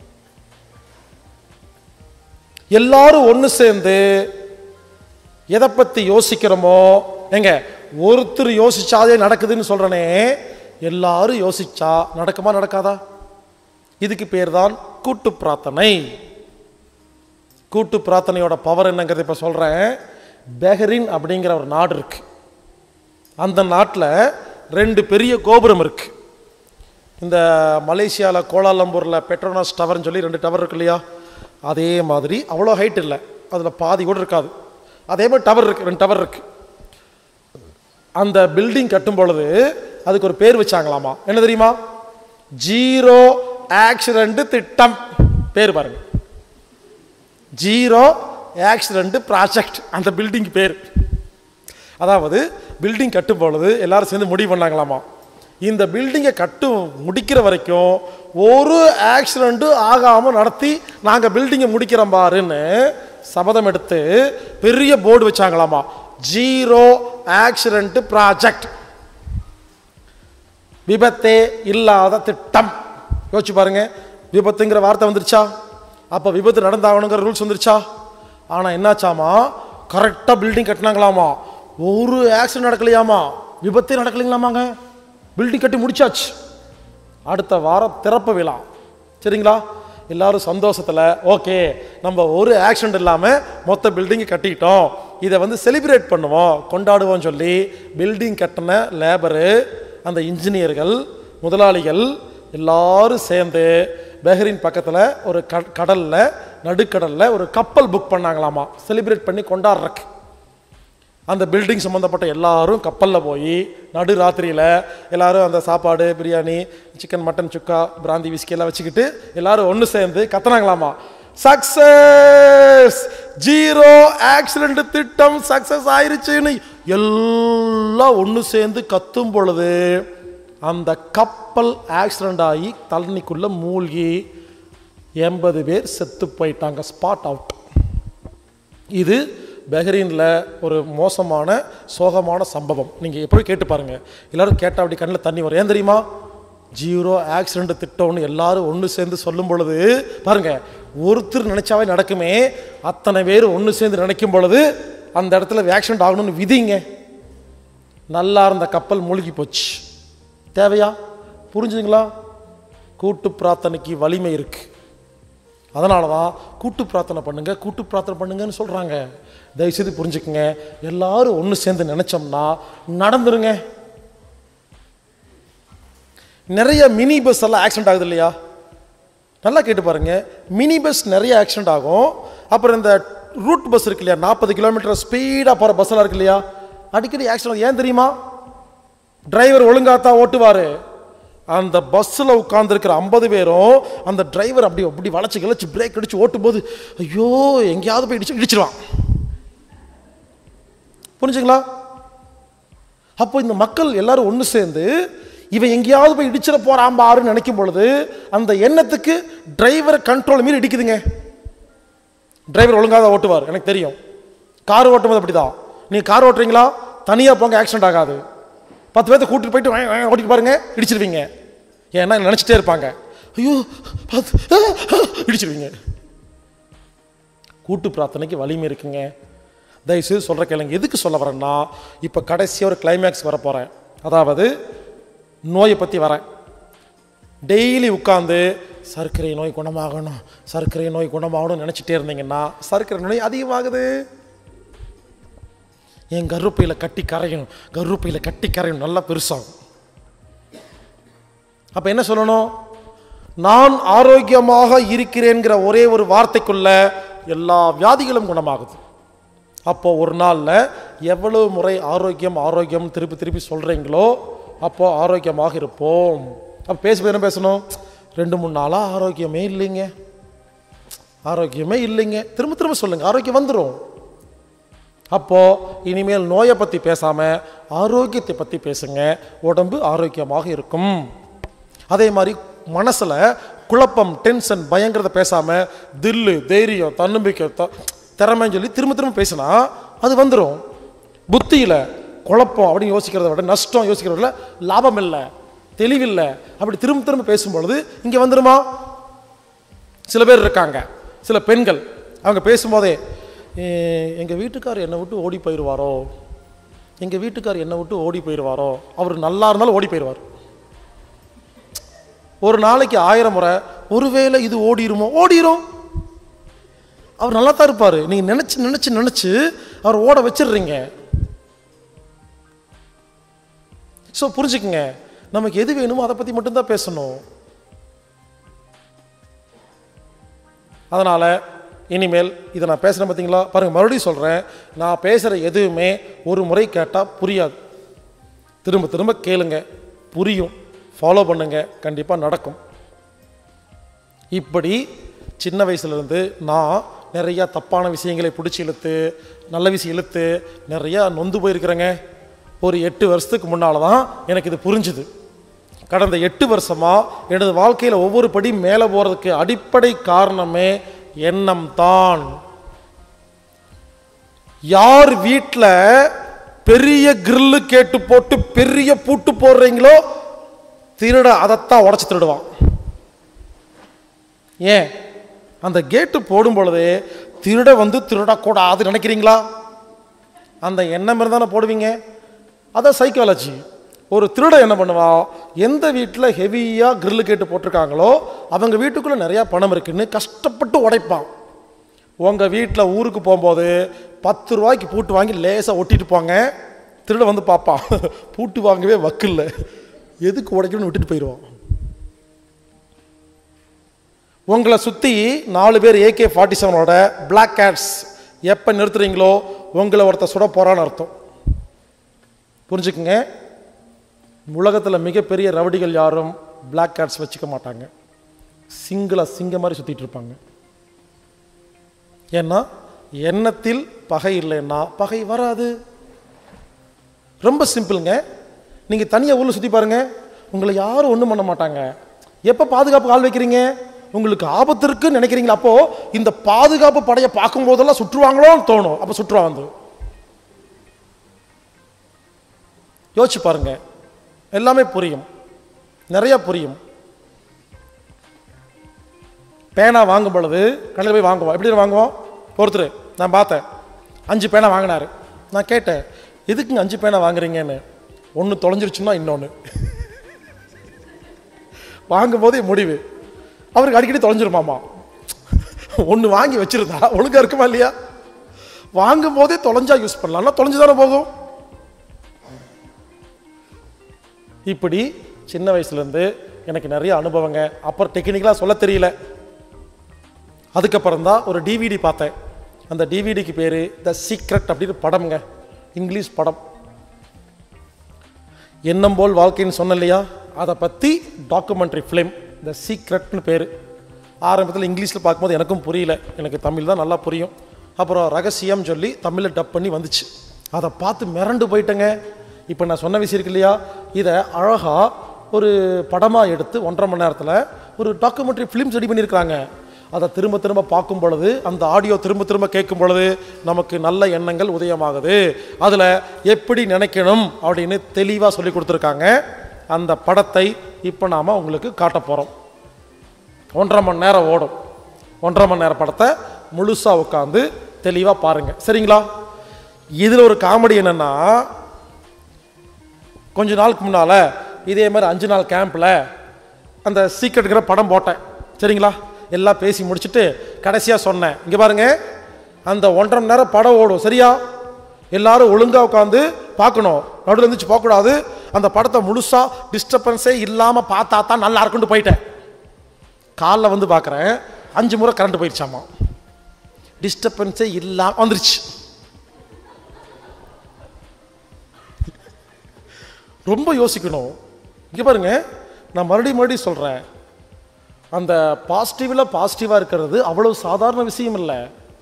எல்லாரும் ஒன்று சேர்ந்து எதை பற்றி யோசிக்கிறோமோ, எங்க ஒருத்தர் யோசிச்சாதே நடக்குதுன்னு சொல்றனே, எல்லாரும் யோசிச்சா நடக்குமா நடக்காதா? இதுக்கு பேர் தான் கூட்டு பிரார்த்தனை. கூட்டு பிரார்த்தனையோட பவர் என்னங்கிறது இப்போ சொல்கிறேன். பெஹ்ரின் அப்படிங்கிற ஒரு நாடு இருக்கு. அந்த நாட்டில் ரெண்டு பெரிய கோபுரம் இருக்கு. இந்த மலேசியாவில் கோலாலம்பூரில் பெட்ரோனாஸ் டவர்னு சொல்லி ரெண்டு டவர் இருக்கு இல்லையா? அதே மாதிரி அவ்வளோ ஹைட் இல்லை, அதில் பாதி கூட இருக்காது. அதே மாதிரி டவர் இருக்கு, ரெண்டு டவர் இருக்கு. அந்த பில்டிங் கட்டும் பொழுது அதுக்கு ஒரு பேர் வச்சாங்களாமா. என்ன தெரியுமா? ஜீரோ ஆக்சிடென்ட் திட்டம். பேர் பாருங்க, ஜீரோ ஆக்சிடென்ட் ப்ராஜெக்ட் அந்த பில்டிங் பேர். அதாவது பில்டிங் கட்டும் பொழுது எல்லாரும் சேர்ந்து முடிவு பண்ணாங்களாமா, இந்த பில்டிங்கை கட்டு முடிக்கிற வரைக்கும் ஒரு ஆக்சிடென்ட்டும் ஆகாமல் நடத்தி நாங்கள் பில்டிங்கை முடிக்கிறோம் பாருன்னு சபதம் எடுத்து பெரிய போர்டு வச்சாங்களாமா, ஜீரோ ஆக்சிடென்ட் ப்ராஜெக்ட், விபத்தே இல்லாத திட்டம். யோசிச்சு பாருங்க, விபத்துங்கிற வார்த்தை வந்துருச்சா? அப்போ விபத்து நடந்தாகணுங்கிற ரூல்ஸ் வந்துருச்சா? ஆனால் என்னாச்சாமா, கரெக்டாக பில்டிங் கட்டினாங்களாமா, ஒரு ஆக்சிடென்ட் நடக்கலையாமா, விபத்தே நடக்கலைங்களாமாங்க. பில்டிங் கட்டி முடிச்சாச்சு. அடுத்த வாரம் திறப்பு விழா. சரிங்களா? எல்லாரும் சந்தோஷத்தில் ஓகே, நம்ம ஒரு ஆக்சிடென்ட் இல்லாமல் மொத்த பில்டிங்கை கட்டிக்கிட்டோம், இதை வந்து செலிப்ரேட் பண்ணுவோம், கொண்டாடுவோம் சொல்லி பில்டிங் கட்டின லேபரு, அந்த இன்ஜினியர்கள், முதலாளிகள் எல்லாரும் சேர்ந்து பெஹ்ரின் பக்கத்தில் ஒரு கடலில், நடுக்கடலில் ஒரு கப்பல் புக் பண்ணாங்களாமா, செலிப்ரேட் பண்ணி கொண்டாடுறக்கு. அந்த பில்டிங் சம்மந்தப்பட்ட எல்லாரும் கப்பலில் போய் நடு ராத்திரியில் எல்லாரும் அந்த சாப்பாடு, பிரியாணி, சிக்கன், மட்டன், சுக்கா, பிராந்தி, விஸ்கி எல்லாம் வச்சுக்கிட்டு எல்லாரும் ஒன்று சேர்ந்து கத்துனாங்களாமா, சக்சஸ், ஜீரோ ஆக்சிடென்ட் திட்டம் சக்சஸ் ஆயிருச்சுன்னு. எல்லாம் ஒன்று சேர்ந்து கத்தும் பொழுது அந்த கப்பல் ஆக்சிடென்ட் ஆகி தண்ணிக்குள்ள மூழ்கி எண்பது பேர் செத்து போயிட்டாங்க, ஸ்பாட் அவுட். இது பெஹ்ரினில் ஒரு மோசமான சோகமான சம்பவம். நீங்கள் எப்படி கேட்டு பாருங்கள், எல்லோரும் கேட்டால் அப்படி கண்ணில் தண்ணி வரும். ஏன் தெரியுமா? ஜீரோ ஆக்சிடென்ட் திட்டம்னு எல்லாரும் ஒன்று சேர்ந்து சொல்லும் பொழுது பாருங்கள், ஒருத்தர் நினச்சாவே நடக்குமே, அத்தனை பேர் ஒன்று சேர்ந்து நினைக்கும் பொழுது அந்த இடத்துல ஆக்சிடென்ட் ஆகணும்னு விதிங்க. நல்லா இருந்த கப்பல் மூழ்கி போச்சு. தேவையா? புரிஞ்சுதுங்களா? கூட்டு பிரார்த்தனைக்கு வலிமை இருக்கு. அதனால தான் கூட்டு பிரார்த்தனை பண்ணுங்க, கூட்டு பிரார்த்தனை பண்ணுங்கன்னு சொல்கிறாங்க. தயவுசெய்து புரிஞ்சுக்குங்க, எல்லாரும் ஒன்று சேர்ந்து நினைச்சோம்னா நடந்துருங்க. நிறைய மினி பஸ் எல்லாம் ஆக்சிடென்ட் ஆகுது இல்லையா? நல்லா கேட்டு பாருங்க, மினி பஸ் நிறைய ஆக்சிடென்ட் ஆகும். அப்புறம் இந்த ரூட் பஸ் இருக்கு இல்லையா, நாற்பது கிலோமீட்டர் ஸ்பீடாக போகிற பஸ் எல்லாம் இருக்கு இல்லையா, அடிக்கடி ஆக்சிடென்ட். ஏன் தெரியுமா? டிரைவர் ஒழுங்காத்தான் ஓட்டுவார். அந்த பஸ்ஸில் உட்காந்துருக்கிற ஐம்பது பேரும் அந்த டிரைவர் அப்படி அப்படி வளைச்சி கிளச்சி பிரேக் அடித்து ஓட்டும் போது ஐயோ எங்கேயாவது போய் இடிச்சு இடிச்சிருவான். புரிஞ்சுங்களா? அப்போ இந்த மக்கள் எல்லாரும் ஒன்று சேர்ந்து இவன் எங்கேயாவது போய் இடிச்சிட போறான் பாருன்னு நினைக்கும் பொழுது அந்த எண்ணத்துக்கு டிரைவர் கண்ட்ரோல் மீறி இடிக்குதுங்க. டிரைவர் ஒழுங்காக தான் ஓட்டுவார், எனக்கு தெரியும். கார் ஓட்டும் போது அப்படிதான். நீங்கள் கார் ஓட்டுறீங்களா, தனியாக போங்க, ஆக்சிடென்ட் ஆகாது. பத்து பேர்த்த கூட்டிட்டு போயிட்டு ஓட்டிட்டு பாருங்க, இடிச்சிருவீங்க. ஏன்னா நினச்சிட்டே இருப்பாங்க, ஐயோ பார்த்து இடிச்சிருவீங்க. கூட்டு பிரார்த்தனைக்கு வலிமை இருக்குங்க. தயவுசெய்து சொல்கிற கேளுங்க. எதுக்கு சொல்ல வரேன்னா, இப்போ கடைசியாக ஒரு கிளைமேக்ஸ் வர போகிறேன். அதாவது நோயை பற்றி வரேன். டெய்லி உட்காந்து சர்க்கரை நோய் குணமாகணும், சர்க்கரை நோய் குணமாகணும்னு நினச்சிட்டே இருந்தீங்கன்னா சர்க்கரை நோய் அதிகமாகுது. என் கருப்பையில் கட்டி கரையணும், கருப்பையில் கட்டி கரையணும், நல்லா பெருசாகும். அப்போ என்ன சொல்லணும்? நான் ஆரோக்கியமாக இருக்கிறேங்கிற ஒரே ஒரு வார்த்தைக்குள்ள எல்லா வியாதிகளும் குணமாகுது. அப்போ ஒரு நாளில் எவ்வளவு முறை ஆரோக்கியம் ஆரோக்கியம் திருப்பி திருப்பி சொல்கிறீங்களோ அப்போ ஆரோக்கியமாக இருப்போம். அப்போ பேசும்போது என்ன பேசணும்? ரெண்டு மூணு நாளாக ஆரோக்கியமே இல்லைங்க, ஆரோக்கியமே இல்லைங்க, திரும்ப திரும்ப சொல்லுங்கள், ஆரோக்கியம் வந்துடும். அப்போது இனிமேல் நோயை பற்றி பேசாமல் ஆரோக்கியத்தை பற்றி பேசுங்க, உடம்பு ஆரோக்கியமாக இருக்கும். அதே மாதிரி மனசில் குழப்பம், டென்ஷன், பயங்கிறத பேசாமல் தில்லு, தைரியம், தன்னம்பிக்கை, த திறமைன்னு சொல்லி திரும்ப திரும்ப பேசினா அது வந்துடும். புத்தியில் குழப்பம் அப்படின்னு யோசிக்கிறத விட நஷ்டம் யோசிக்கிறத விட லாபம் இல்லை, தெளிவில்லை, அப்படி திரும்ப திரும்ப பேசும்பொழுது இங்கே வந்துடுமா? சில பேர் இருக்காங்க, சில பெண்கள், அவங்க பேசும்போதே எங்கள் வீட்டுக்கார் என்னை விட்டு ஓடி போயிடுவாரோ, எங்கள் வீட்டுக்கார் என்னை விட்டு ஓடி போயிடுவாரோ, அவர் நல்லா இருந்தாலும் ஓடி போயிடுவார். ஒரு நாளைக்கு ஆயிரம் முறை ஒருவேளை இது ஓடிருமோ, ஓடிரும். அவர் நல்லா தான் இருப்பார், நீங்கள் நினச்சி நினச்சி நினச்சி அவர் ஓட வச்சிடுறீங்க. ஸோ புரிஞ்சுக்குங்க, நமக்கு எது வேணுமோ அதை பற்றி மட்டும்தான் பேசணும். அதனால் இனிமேல் இதை நான் பேசுகிறேன் பார்த்தீங்களா, பாருங்கள், மறுபடியும் சொல்கிறேன், நான் பேசுகிற எதுவுமே ஒரு முறை கேட்டால் புரியாது, திரும்ப திரும்ப கேளுங்க, புரியும், ஃபாலோ பண்ணுங்க, கண்டிப்பாக நடக்கும். இப்படி சின்ன வயசுலேருந்து நான் நிறையா தப்பான விஷயங்களை பிடிச்சி இழுத்து நல்ல விஷயம் இழுத்து நிறையா நொந்து போயிருக்கிறேங்க. ஒரு எட்டு வருஷத்துக்கு முன்னால் தான் எனக்கு இது புரிஞ்சுது. கடந்த எட்டு வருஷமாக எனது வாழ்க்கையில் ஒவ்வொரு படி மேலே போகிறதுக்கு அடிப்படை காரணமே எண்ணம் தான். யார் வீட்டில் பெரிய கிரில்லு கேட்டு போட்டு பெரிய பூட்டு போடுறீங்களோ திருட அதைத்தான் உடச்சி திருடுவான். ஏன்? அந்த கேட்டு போடும் பொழுதே திருட வந்து திருடக்கூடாது நினைக்கிறீங்களா? அந்த எண்ணம் இருந்தானே போடுவீங்க. அதான் சைக்காலஜி. ஒரு திருட என்ன பண்ணுவா, எந்த வீட்டில் ஹெவியாக கிரில்லு கேட்டு போட்டிருக்காங்களோ அவங்க வீட்டுக்குள்ளே நிறையா பணம் இருக்குன்னு கஷ்டப்பட்டு உடைப்பான். உங்கள் வீட்டில் ஊருக்கு போகும்போது பத்து ரூபாய்க்கு பூட்டு வாங்கி லேசாக ஒட்டிட்டு போங்க, திருட வந்து பார்ப்பான், பூட்டு வாங்கவே வக்கில்ல, எதுக்கு உடைக்கணும்னு விட்டுட்டு போயிடுவான். உங்களை சுற்றி நாலு பேர் ஏகே ஃபார்ட்டி செவனோட பிளாக் கேட்ஸ் எப்போ நிறுத்துறீங்களோ உங்களை ஒருத்தர் சுட போகிறான்னு அர்த்தம். புரிஞ்சுக்குங்க, உலகத்தில் மிகப்பெரிய ரவுடிகள் யாரும் பிளாக் கேட்ஸ் வச்சுக்க மாட்டாங்க, சிங்கிளாக சிங்க மாதிரி சுற்றிட்டு இருப்பாங்க. ஏன்னா எண்ணத்தில் பகை இல்லைன்னா பகை வராது. ரொம்ப சிம்பிளுங்க. நீங்கள் தனியாக ஊரில் சுற்றி பாருங்கள், உங்களை யாரும் ஒன்றும் பண்ண மாட்டாங்க. எப்போ பாதுகாப்பு ஆள் வைக்கிறீங்க, உங்களுக்கு ஆபத்து இருக்குன்னு நினைக்கிறீங்களா, அப்போது இந்த பாதுகாப்பு படையை பார்க்கும் போதெல்லாம் சுற்றுவாங்களோன்னு தோணும். அப்போ சுற்றுவா வந்து யோசிச்சு பாருங்க, எல்லாமே புரியும், நிறைய புரியும். பேனா வாங்கும் பொழுது கடையில் போய் வாங்குவோம். எப்படி வாங்குவோம்? ஒருத்தர் நான் பார்த்தேன், அஞ்சு பேனா வாங்கினார். நான் கேட்டேன், எதுக்குங்க அஞ்சு பேனா வாங்குறீங்கன்னு. ஒன்று தொலைஞ்சிருச்சுன்னா இன்னொன்று வாங்கும் போதே முடிவு. அவருக்கு அடிக்கடி தொலைஞ்சிருமாமா. ஒன்று வாங்கி வச்சிருந்தா ஒழுங்கா இருக்குமா இல்லையா? வாங்கும் போதே தொலைஞ்சா யூஸ் பண்ணலாம், தொலைஞ்சு தானே போகும். இப்படி சின்ன வயசுலேருந்து எனக்கு நிறைய அனுபவங்க. அப்புறம் டெக்னிக்கலாக சொல்ல தெரியல. அதுக்கப்புறம் தான் ஒரு டிவிடி பார்த்தேன். அந்த டிவிடிக்கு பேர் த சீக்ரெட் அப்படின்னு படம்ங்க, இங்கிலீஷ் படம். எண்ணம் போல் வாழ்க்கைன்னு சொன்ன இல்லையா, அதை பற்றி டாக்குமெண்ட்ரி ஃபிலிம், த சீக்ரெட்னு பேர். ஆரம்பத்தில் இங்கிலீஷில் பார்க்கும்போது எனக்கும் புரியல, எனக்கு தமிழ் தான் நல்லா புரியும். அப்புறம் ரகசியம் சொல்லி தமிழில் டப் பண்ணி வந்துச்சு. அதை பார்த்து மிரண்டு போயிட்டேங்க. இப்போ நான் சொன்ன விஷயம் இருக்கு இல்லையா, இதை அழகாக ஒரு படமாக எடுத்து ஒன்றரை மணி நேரத்தில் ஒரு டாக்குமெண்ட்ரி ஃபிலிம் ரெடி பண்ணியிருக்காங்க. அதை திரும்ப திரும்ப பார்க்கும் பொழுது, அந்த ஆடியோ திரும்ப திரும்ப கேட்கும் பொழுது நமக்கு நல்ல எண்ணங்கள் உதயமாகுது. அதில் எப்படி நினைக்கணும் அப்படின்னு தெளிவாக சொல்லி கொடுத்துருக்காங்க. அந்த படத்தை இப்போ நாம் உங்களுக்கு காட்ட போகிறோம். ஒன்றரை மணி நேரம் ஓடும். ஒன்றரை மணி நேரம் படத்தை முழுசாக உட்காந்து தெளிவாக பாருங்கள், சரிங்களா? இதில் ஒரு காமெடி என்னென்னா, கொஞ்ச நாளுக்கு முன்னால் இதே மாதிரி அஞ்சு நாள் கேம்பில் அந்த சீக்ரெட்டுங்கிற படம் போட்டேன், சரிங்களா? எல்லாம் பேசி முடிச்சுட்டு கடைசியாக சொன்னேன், இங்கே பாருங்கள், அந்த ஒன்றரை மணி நேரம் படம் ஓடும், சரியா? எல்லாரும் ஒழுங்காக உட்காந்து பார்க்கணும், நடுவில் இருந்துச்சு போகக்கூடாது. அந்த படத்தை முழுசாக டிஸ்டர்பன்ஸே இல்லாமல் பார்த்தா தான் நல்லா இருக்குன்னு போயிட்டேன். காலைல வந்து பார்க்குறேன், அஞ்சு முறை கரண்ட் போயிடுச்சாமா. டிஸ்டர்பன்ஸே இல்லாமல் வந்துருச்சு. ரொம்ப யோசிக்கணும். இங்கே பாருங்க, நான் மறுபடியும் மறுபடியும் சொல்கிறேன், அந்த பாசிட்டிவில் பாசிட்டிவாக இருக்கிறது அவ்வளோ சாதாரண விஷயம் இல்லை.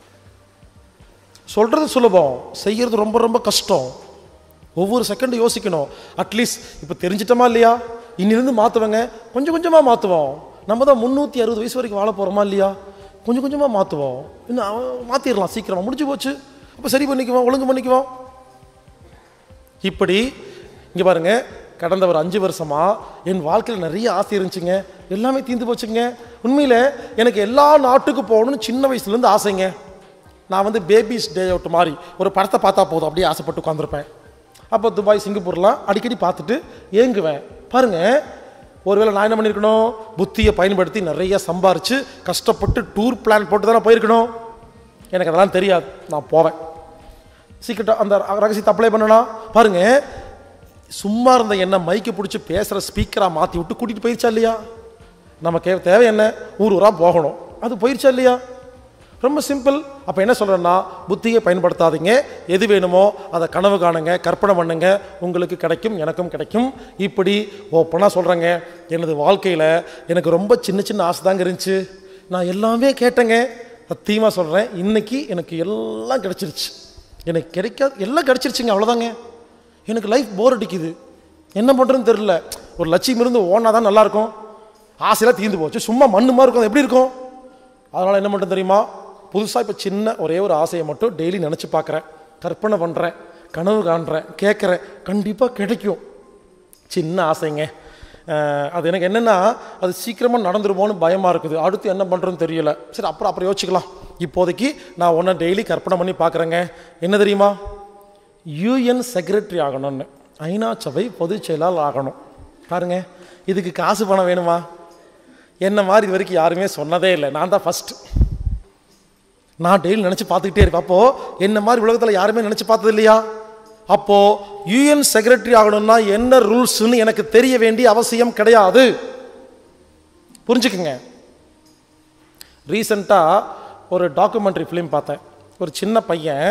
சொல்கிறது சுலபம், செய்கிறது ரொம்ப ரொம்ப கஷ்டம். ஒவ்வொரு செகண்டும் யோசிக்கணும். அட்லீஸ்ட் இப்போ தெரிஞ்சிட்டோமா இல்லையா, இன்னிலிருந்து மாற்றுவேங்க, கொஞ்சம் கொஞ்சமாக மாற்றுவோம். நம்ம தான் முந்நூற்றி அறுபது வயசு வரைக்கும் வாழ போகிறோமா இல்லையா, கொஞ்சம் கொஞ்சமாக மாற்றுவோம். இன்னும் மாற்றிடலாம், சீக்கிரமாக முடிஞ்சு போச்சு, அப்போ சரி பண்ணிக்குவோம், ஒழுங்கு பண்ணிக்குவோம். இப்படி இங்கே பாருங்கள், கடந்த ஒரு அஞ்சு வருஷமாக என் வாழ்க்கையில் நிறைய ஆசை இருந்துச்சுங்க, எல்லாமே தீர்ந்து போச்சுங்க. உண்மையில் எனக்கு எல்லா நாட்டுக்கும் போகணும்னு சின்ன வயசுலேருந்து ஆசைங்க. நான் வந்து பேபிஸ் டே அவுட் மாதிரி ஒரு படத்தை பார்த்தா போதும், அப்படியே ஆசைப்பட்டு உட்காந்துருப்பேன். அப்போ துபாய், சிங்கப்பூர்லாம் அடிக்கடி பார்த்துட்டு ஏங்குவேன். பாருங்கள், ஒருவேளை நான் என்ன பண்ணியிருக்கணும், புத்தியை பயன்படுத்தி நிறைய சம்பாரித்து கஷ்டப்பட்டு டூர் பிளான் போட்டு தானே போயிருக்கணும். எனக்கு அதெல்லாம் தெரியாது, நான் போவேன். சீக்கிரட்டாக அந்த ரகசியத்தை அப்ளை பண்ணனா பாருங்கள், சும்மா இருந்த என்ன மைக்கை பிடிச்சி பேசுகிற ஸ்பீக்கராக மாற்றி விட்டு கூட்டிகிட்டு போயிடுச்சா இல்லையா? நமக்கு தேவை என்ன, ஊர் ஊராக போகணும், அது போயிடுச்சா இல்லையா? ரொம்ப சிம்பிள். அப்போ என்ன சொல்கிறேன்னா, புத்தியை பயன்படுத்தாதீங்க, எது வேணுமோ அதை கனவு காணுங்க, கற்பனை பண்ணுங்க, உங்களுக்கு கிடைக்கும், எனக்கும் கிடைக்கும். இப்படி ஓப்பனாக சொல்கிறேங்க, எனது வாழ்க்கையில் எனக்கு ரொம்ப சின்ன சின்ன ஆசை தாங்க இருந்துச்சு. நான் எல்லாமே கேட்டேங்க, சத்தியமாக சொல்கிறேன், இன்றைக்கி எனக்கு எல்லாம் கிடச்சிருச்சு. எனக்கு கிடைக்காது எல்லாம் கிடச்சிருச்சுங்க, அவ்வளோதாங்க. எனக்கு லைஃப் போர் அடிக்குது, என்ன பண்ணுறதுன்னு தெரியல. ஒரு லட்சியம் இருந்து ஓனா தான் நல்லாயிருக்கும், ஆசையெல்லாம் தீர்ந்து போச்சு, சும்மா மண்ணு மாதிரி இருக்கும், எப்படி இருக்கும்? அதனால் என்ன பண்ணுறது தெரியுமா, புதுசாக இப்போ சின்ன ஒரே ஒரு ஆசையை மட்டும் டெய்லி நினச்சி பார்க்குறேன், கற்பனை பண்ணுறேன், கனவு காண்றேன், கேட்குறேன், கண்டிப்பாக கிடைக்கும். சின்ன ஆசைங்க. அது எனக்கு என்னென்னா, அது சீக்கிரமாக நடந்துருமோன்னு பயமாக இருக்குது, அடுத்து என்ன பண்ணுறதுன்னு தெரியல. சரி, அப்புறம் அப்புறம் யோசிச்சுக்கலாம். இப்போதைக்கு நான் ஒன்றை டெய்லி கற்பனை பண்ணி பார்க்குறேங்க. என்ன தெரியுமா, யூஎன் செக்ரட்டரி ஆகணும்னு, ஐநா சபை பொதுச் செயலாளர் ஆகணும். பாருங்க, இதுக்கு காசு பணம் வேணுமா? என்ன மாதிரி இது வரைக்கும் யாருமே சொன்னதே இல்லை, நான் தான் ஃபஸ்ட்டு. நான் டெய்லி நினச்சி பார்த்துக்கிட்டே இருக்கேன். அப்போது என்ன மாதிரி உலகத்தில் யாருமே நினச்சி பார்த்தது இல்லையா? அப்போது யூஎன் செக்ரட்டரி ஆகணும்னா என்ன ரூல்ஸ்ன்னு எனக்கு தெரிய வேண்டிய அவசியம் கிடையாது. புரிஞ்சுக்குங்க. ரீசெண்டாக ஒரு டாக்குமெண்ட்ரி ஃபிலிம் பார்த்தேன். ஒரு சின்ன பையன்,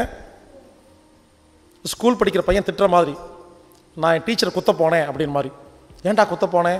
ஸ்கூல் படிக்கிற பையன் திட்டுற மாதிரி, நான் என் டீச்சரை குத்த போனேன் அப்படின்னு மாதிரி. ஏன்டா குத்த போனேன்?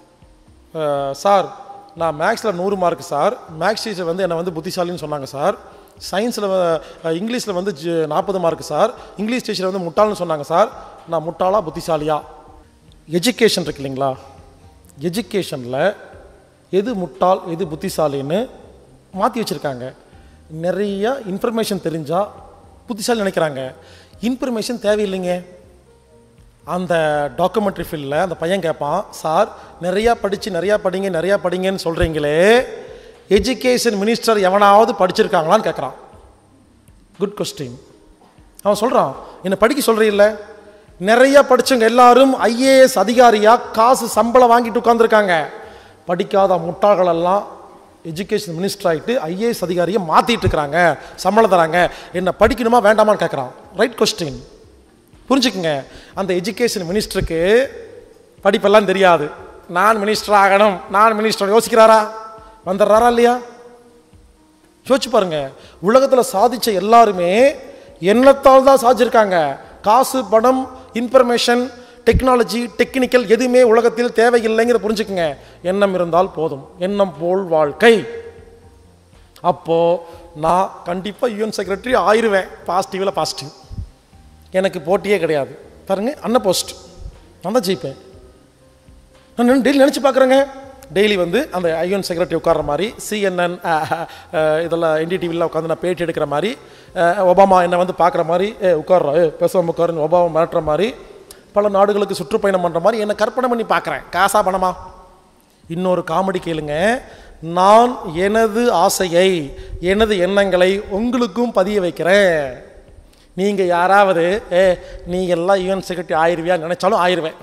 சார், நான் மேக்ஸில் நூறு மார்க்கு சார், மேக்ஸ் டீச்சர் வந்து என்னை வந்து புத்திசாலின்னு சொன்னாங்க சார். சயின்ஸில் இங்கிலீஷில் வந்து நாற்பது மார்க்கு சார், இங்கிலீஷ் டீச்சர் வந்து முட்டாள்னு சொன்னாங்க சார். நான் முட்டாளா புத்திசாலியா? எஜுகேஷன் இருக்கு இல்லைங்களா, எஜுகேஷனில் எது முட்டாள் எது புத்திசாலின்னு மாற்றி வச்சுருக்காங்க. நிறைய இன்ஃபர்மேஷன் தெரிஞ்சால் புத்திசாலி நினைக்கிறாங்க, இன்ஃபர்மேஷன் தேவையில்லைங்க. அந்த டாக்குமெண்ட்ரி ஃபீல்டில் அந்த பையன் கேட்பான், சார் நிறையா படித்து நிறையா படிங்க நிறையா படிங்கன்னு சொல்கிறீங்களே, எஜுகேஷன் மினிஸ்டர் எவனாவது படிச்சிருக்காங்களான்னு கேட்குறான். Good question. அவன் சொல்கிறான், என்னை படிக்க சொல்கிறீல்ல, நிறையா படித்தவங்க எல்லாரும் ஐஏஎஸ் அதிகாரியாக காசு சம்பளம் வாங்கிட்டு உட்காந்துருக்காங்க. படிக்காத முட்டாள்களெல்லாம் எஜுகேஷன் மினிஸ்டர் ஆகிட்டு ஐஏஎஸ் அதிகாரியை மாற்றிட்டு இருக்கிறாங்க, சம்பளம் தராங்க. என்ன படிக்கணுமா வேண்டாமான்னு கேட்குறான். Right question. புரிஞ்சுக்குங்க, அந்த எஜுகேஷன் மினிஸ்டருக்கு படிப்பெல்லாம் தெரியாது. நான் மினிஸ்டர் ஆகணும், நான் மினிஸ்டர் யோசிக்கிறாரா? வந்துடுறாரா இல்லையா? யோசிச்சு பாருங்க. உலகத்தில் சாதிச்ச எல்லாருமே எண்ணத்தால் தான் சாதிச்சிருக்காங்க. காசு, பணம், இன்ஃபர்மேஷன், டெக்னாலஜி, டெக்னிக்கல் எதுவுமே உலகத்தில் தேவையில்லைங்கிற புரிஞ்சுக்குங்க. எண்ணம் இருந்தால் போதும், எண்ணம் போல் வாழ்க்கை. அப்போ நான் கண்டிப்பாக யூஎன் செக்ரட்டரி ஆயிடுவேன். பாசிட்டிவில் பாசிட்டிவ், எனக்கு போட்டியே கிடையாது. பாருங்க, அன்ன போஸ்ட் நான் தான் ஜெயிப்பேன். நான் டெய்லி நினச்சி பார்க்குறேங்க, டெய்லி வந்து அந்த ஐஎன் செக்ரட்டரி உட்கார்ற மாதிரி, சிஎன்என் இதெல்லாம் என்டிடிவியில் உட்காந்து நான் பேட்டி எடுக்கிற மாதிரி, ஒபாமா என்னை வந்து பார்க்குற மாதிரி, ஏ உட்கார்றா ஏ பேசாமல் உட்காருன்னு ஒபாமா மிரட்டுற மாதிரி, பல நாடுகளுக்கு சுற்றுப்பயணம் பண்ணுற மாதிரி என்னை கற்பனை பண்ணி பார்க்குறேன். காசா பணமா? இன்னொரு காமெடி கேளுங்க. நான் எனது ஆசையை, எனது எண்ணங்களை உங்களுக்கும் பதிய வைக்கிறேன். நீங்கள் யாராவது ஏ நீ எல்லாம் யூஎன் செக்ரட்டரி ஆயிடுவியான்னு நினைச்சாலும் ஆயிடுவேன்.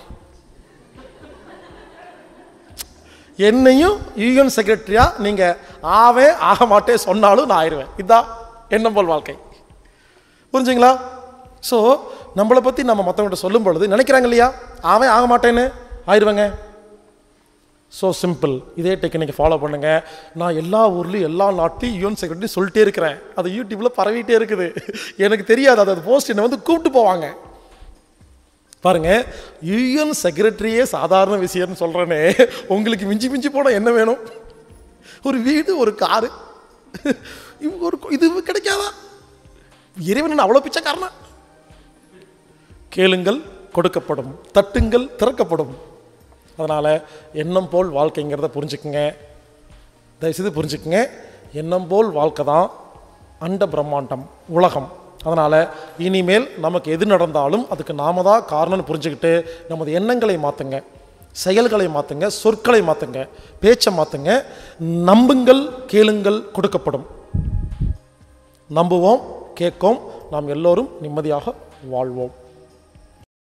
என்னையும் யூஎன் செக்ரட்டரியா நீங்கள் ஆவே ஆக மாட்டே சொன்னாலும் நான் ஆயிடுவேன். இதுதான் எண்ணம் போல் வாழ்க்கை. புரிஞ்சுங்களா? ஸோ நம்மளை பற்றி நம்ம மற்றவங்கள்ட்ட சொல்லும் பொழுது நினைக்கிறாங்க இல்லையா, ஆவே ஆக மாட்டேன்னு ஆயிடுவேங்க. So simple. இதே டெக்னிக்கை ஃபாலோ பண்ணுங்கள். நான் எல்லா ஊர்லேயும் எல்லா நாட்லையும் யூஎன் செக்ரட்டரி சொல்லிட்டே இருக்கிறேன். அது யூடியூப்பில் பரவிட்டே இருக்குது. எனக்கு தெரியாது, அது அது போஸ்ட் என்னை வந்து கூப்பிட்டு போவாங்க. பாருங்கள், யூஎன் செக்ரட்டரியே சாதாரண விஷயம்னு சொல்கிறேனே, உங்களுக்கு மிஞ்சி மிஞ்சி போனால் என்ன வேணும்? ஒரு வீடு, ஒரு காரு, ஒரு இது கிடைக்காதா? இறைவன் அவ்வளோ பிச்சைக்காரனா? கேளுங்கள் கொடுக்கப்படும், தட்டுங்கள் திறக்கப்படும். அதனால் எண்ணம் போல் வாழ்க்கைங்கிறத புரிஞ்சுக்குங்க. தயவுசெய்து புரிஞ்சுக்குங்க. எண்ணம் போல் வாழ்க்கை தான் அண்ட பிரம்மாண்டம், உலகம். அதனால் இனிமேல் நமக்கு எது நடந்தாலும் அதுக்கு நாம தான் காரணம்னு புரிஞ்சுக்கிட்டு நமது எண்ணங்களை மாற்றுங்க, செயல்களை மாற்றுங்க, சொற்களை மாற்றுங்க, பேச்சை மாற்றுங்க. நம்புங்கள், கேளுங்கள் கொடுக்கப்படும். நம்புவோம், கேட்கும், நாம் எல்லோரும் நிம்மதியாக வாழ்வோம்.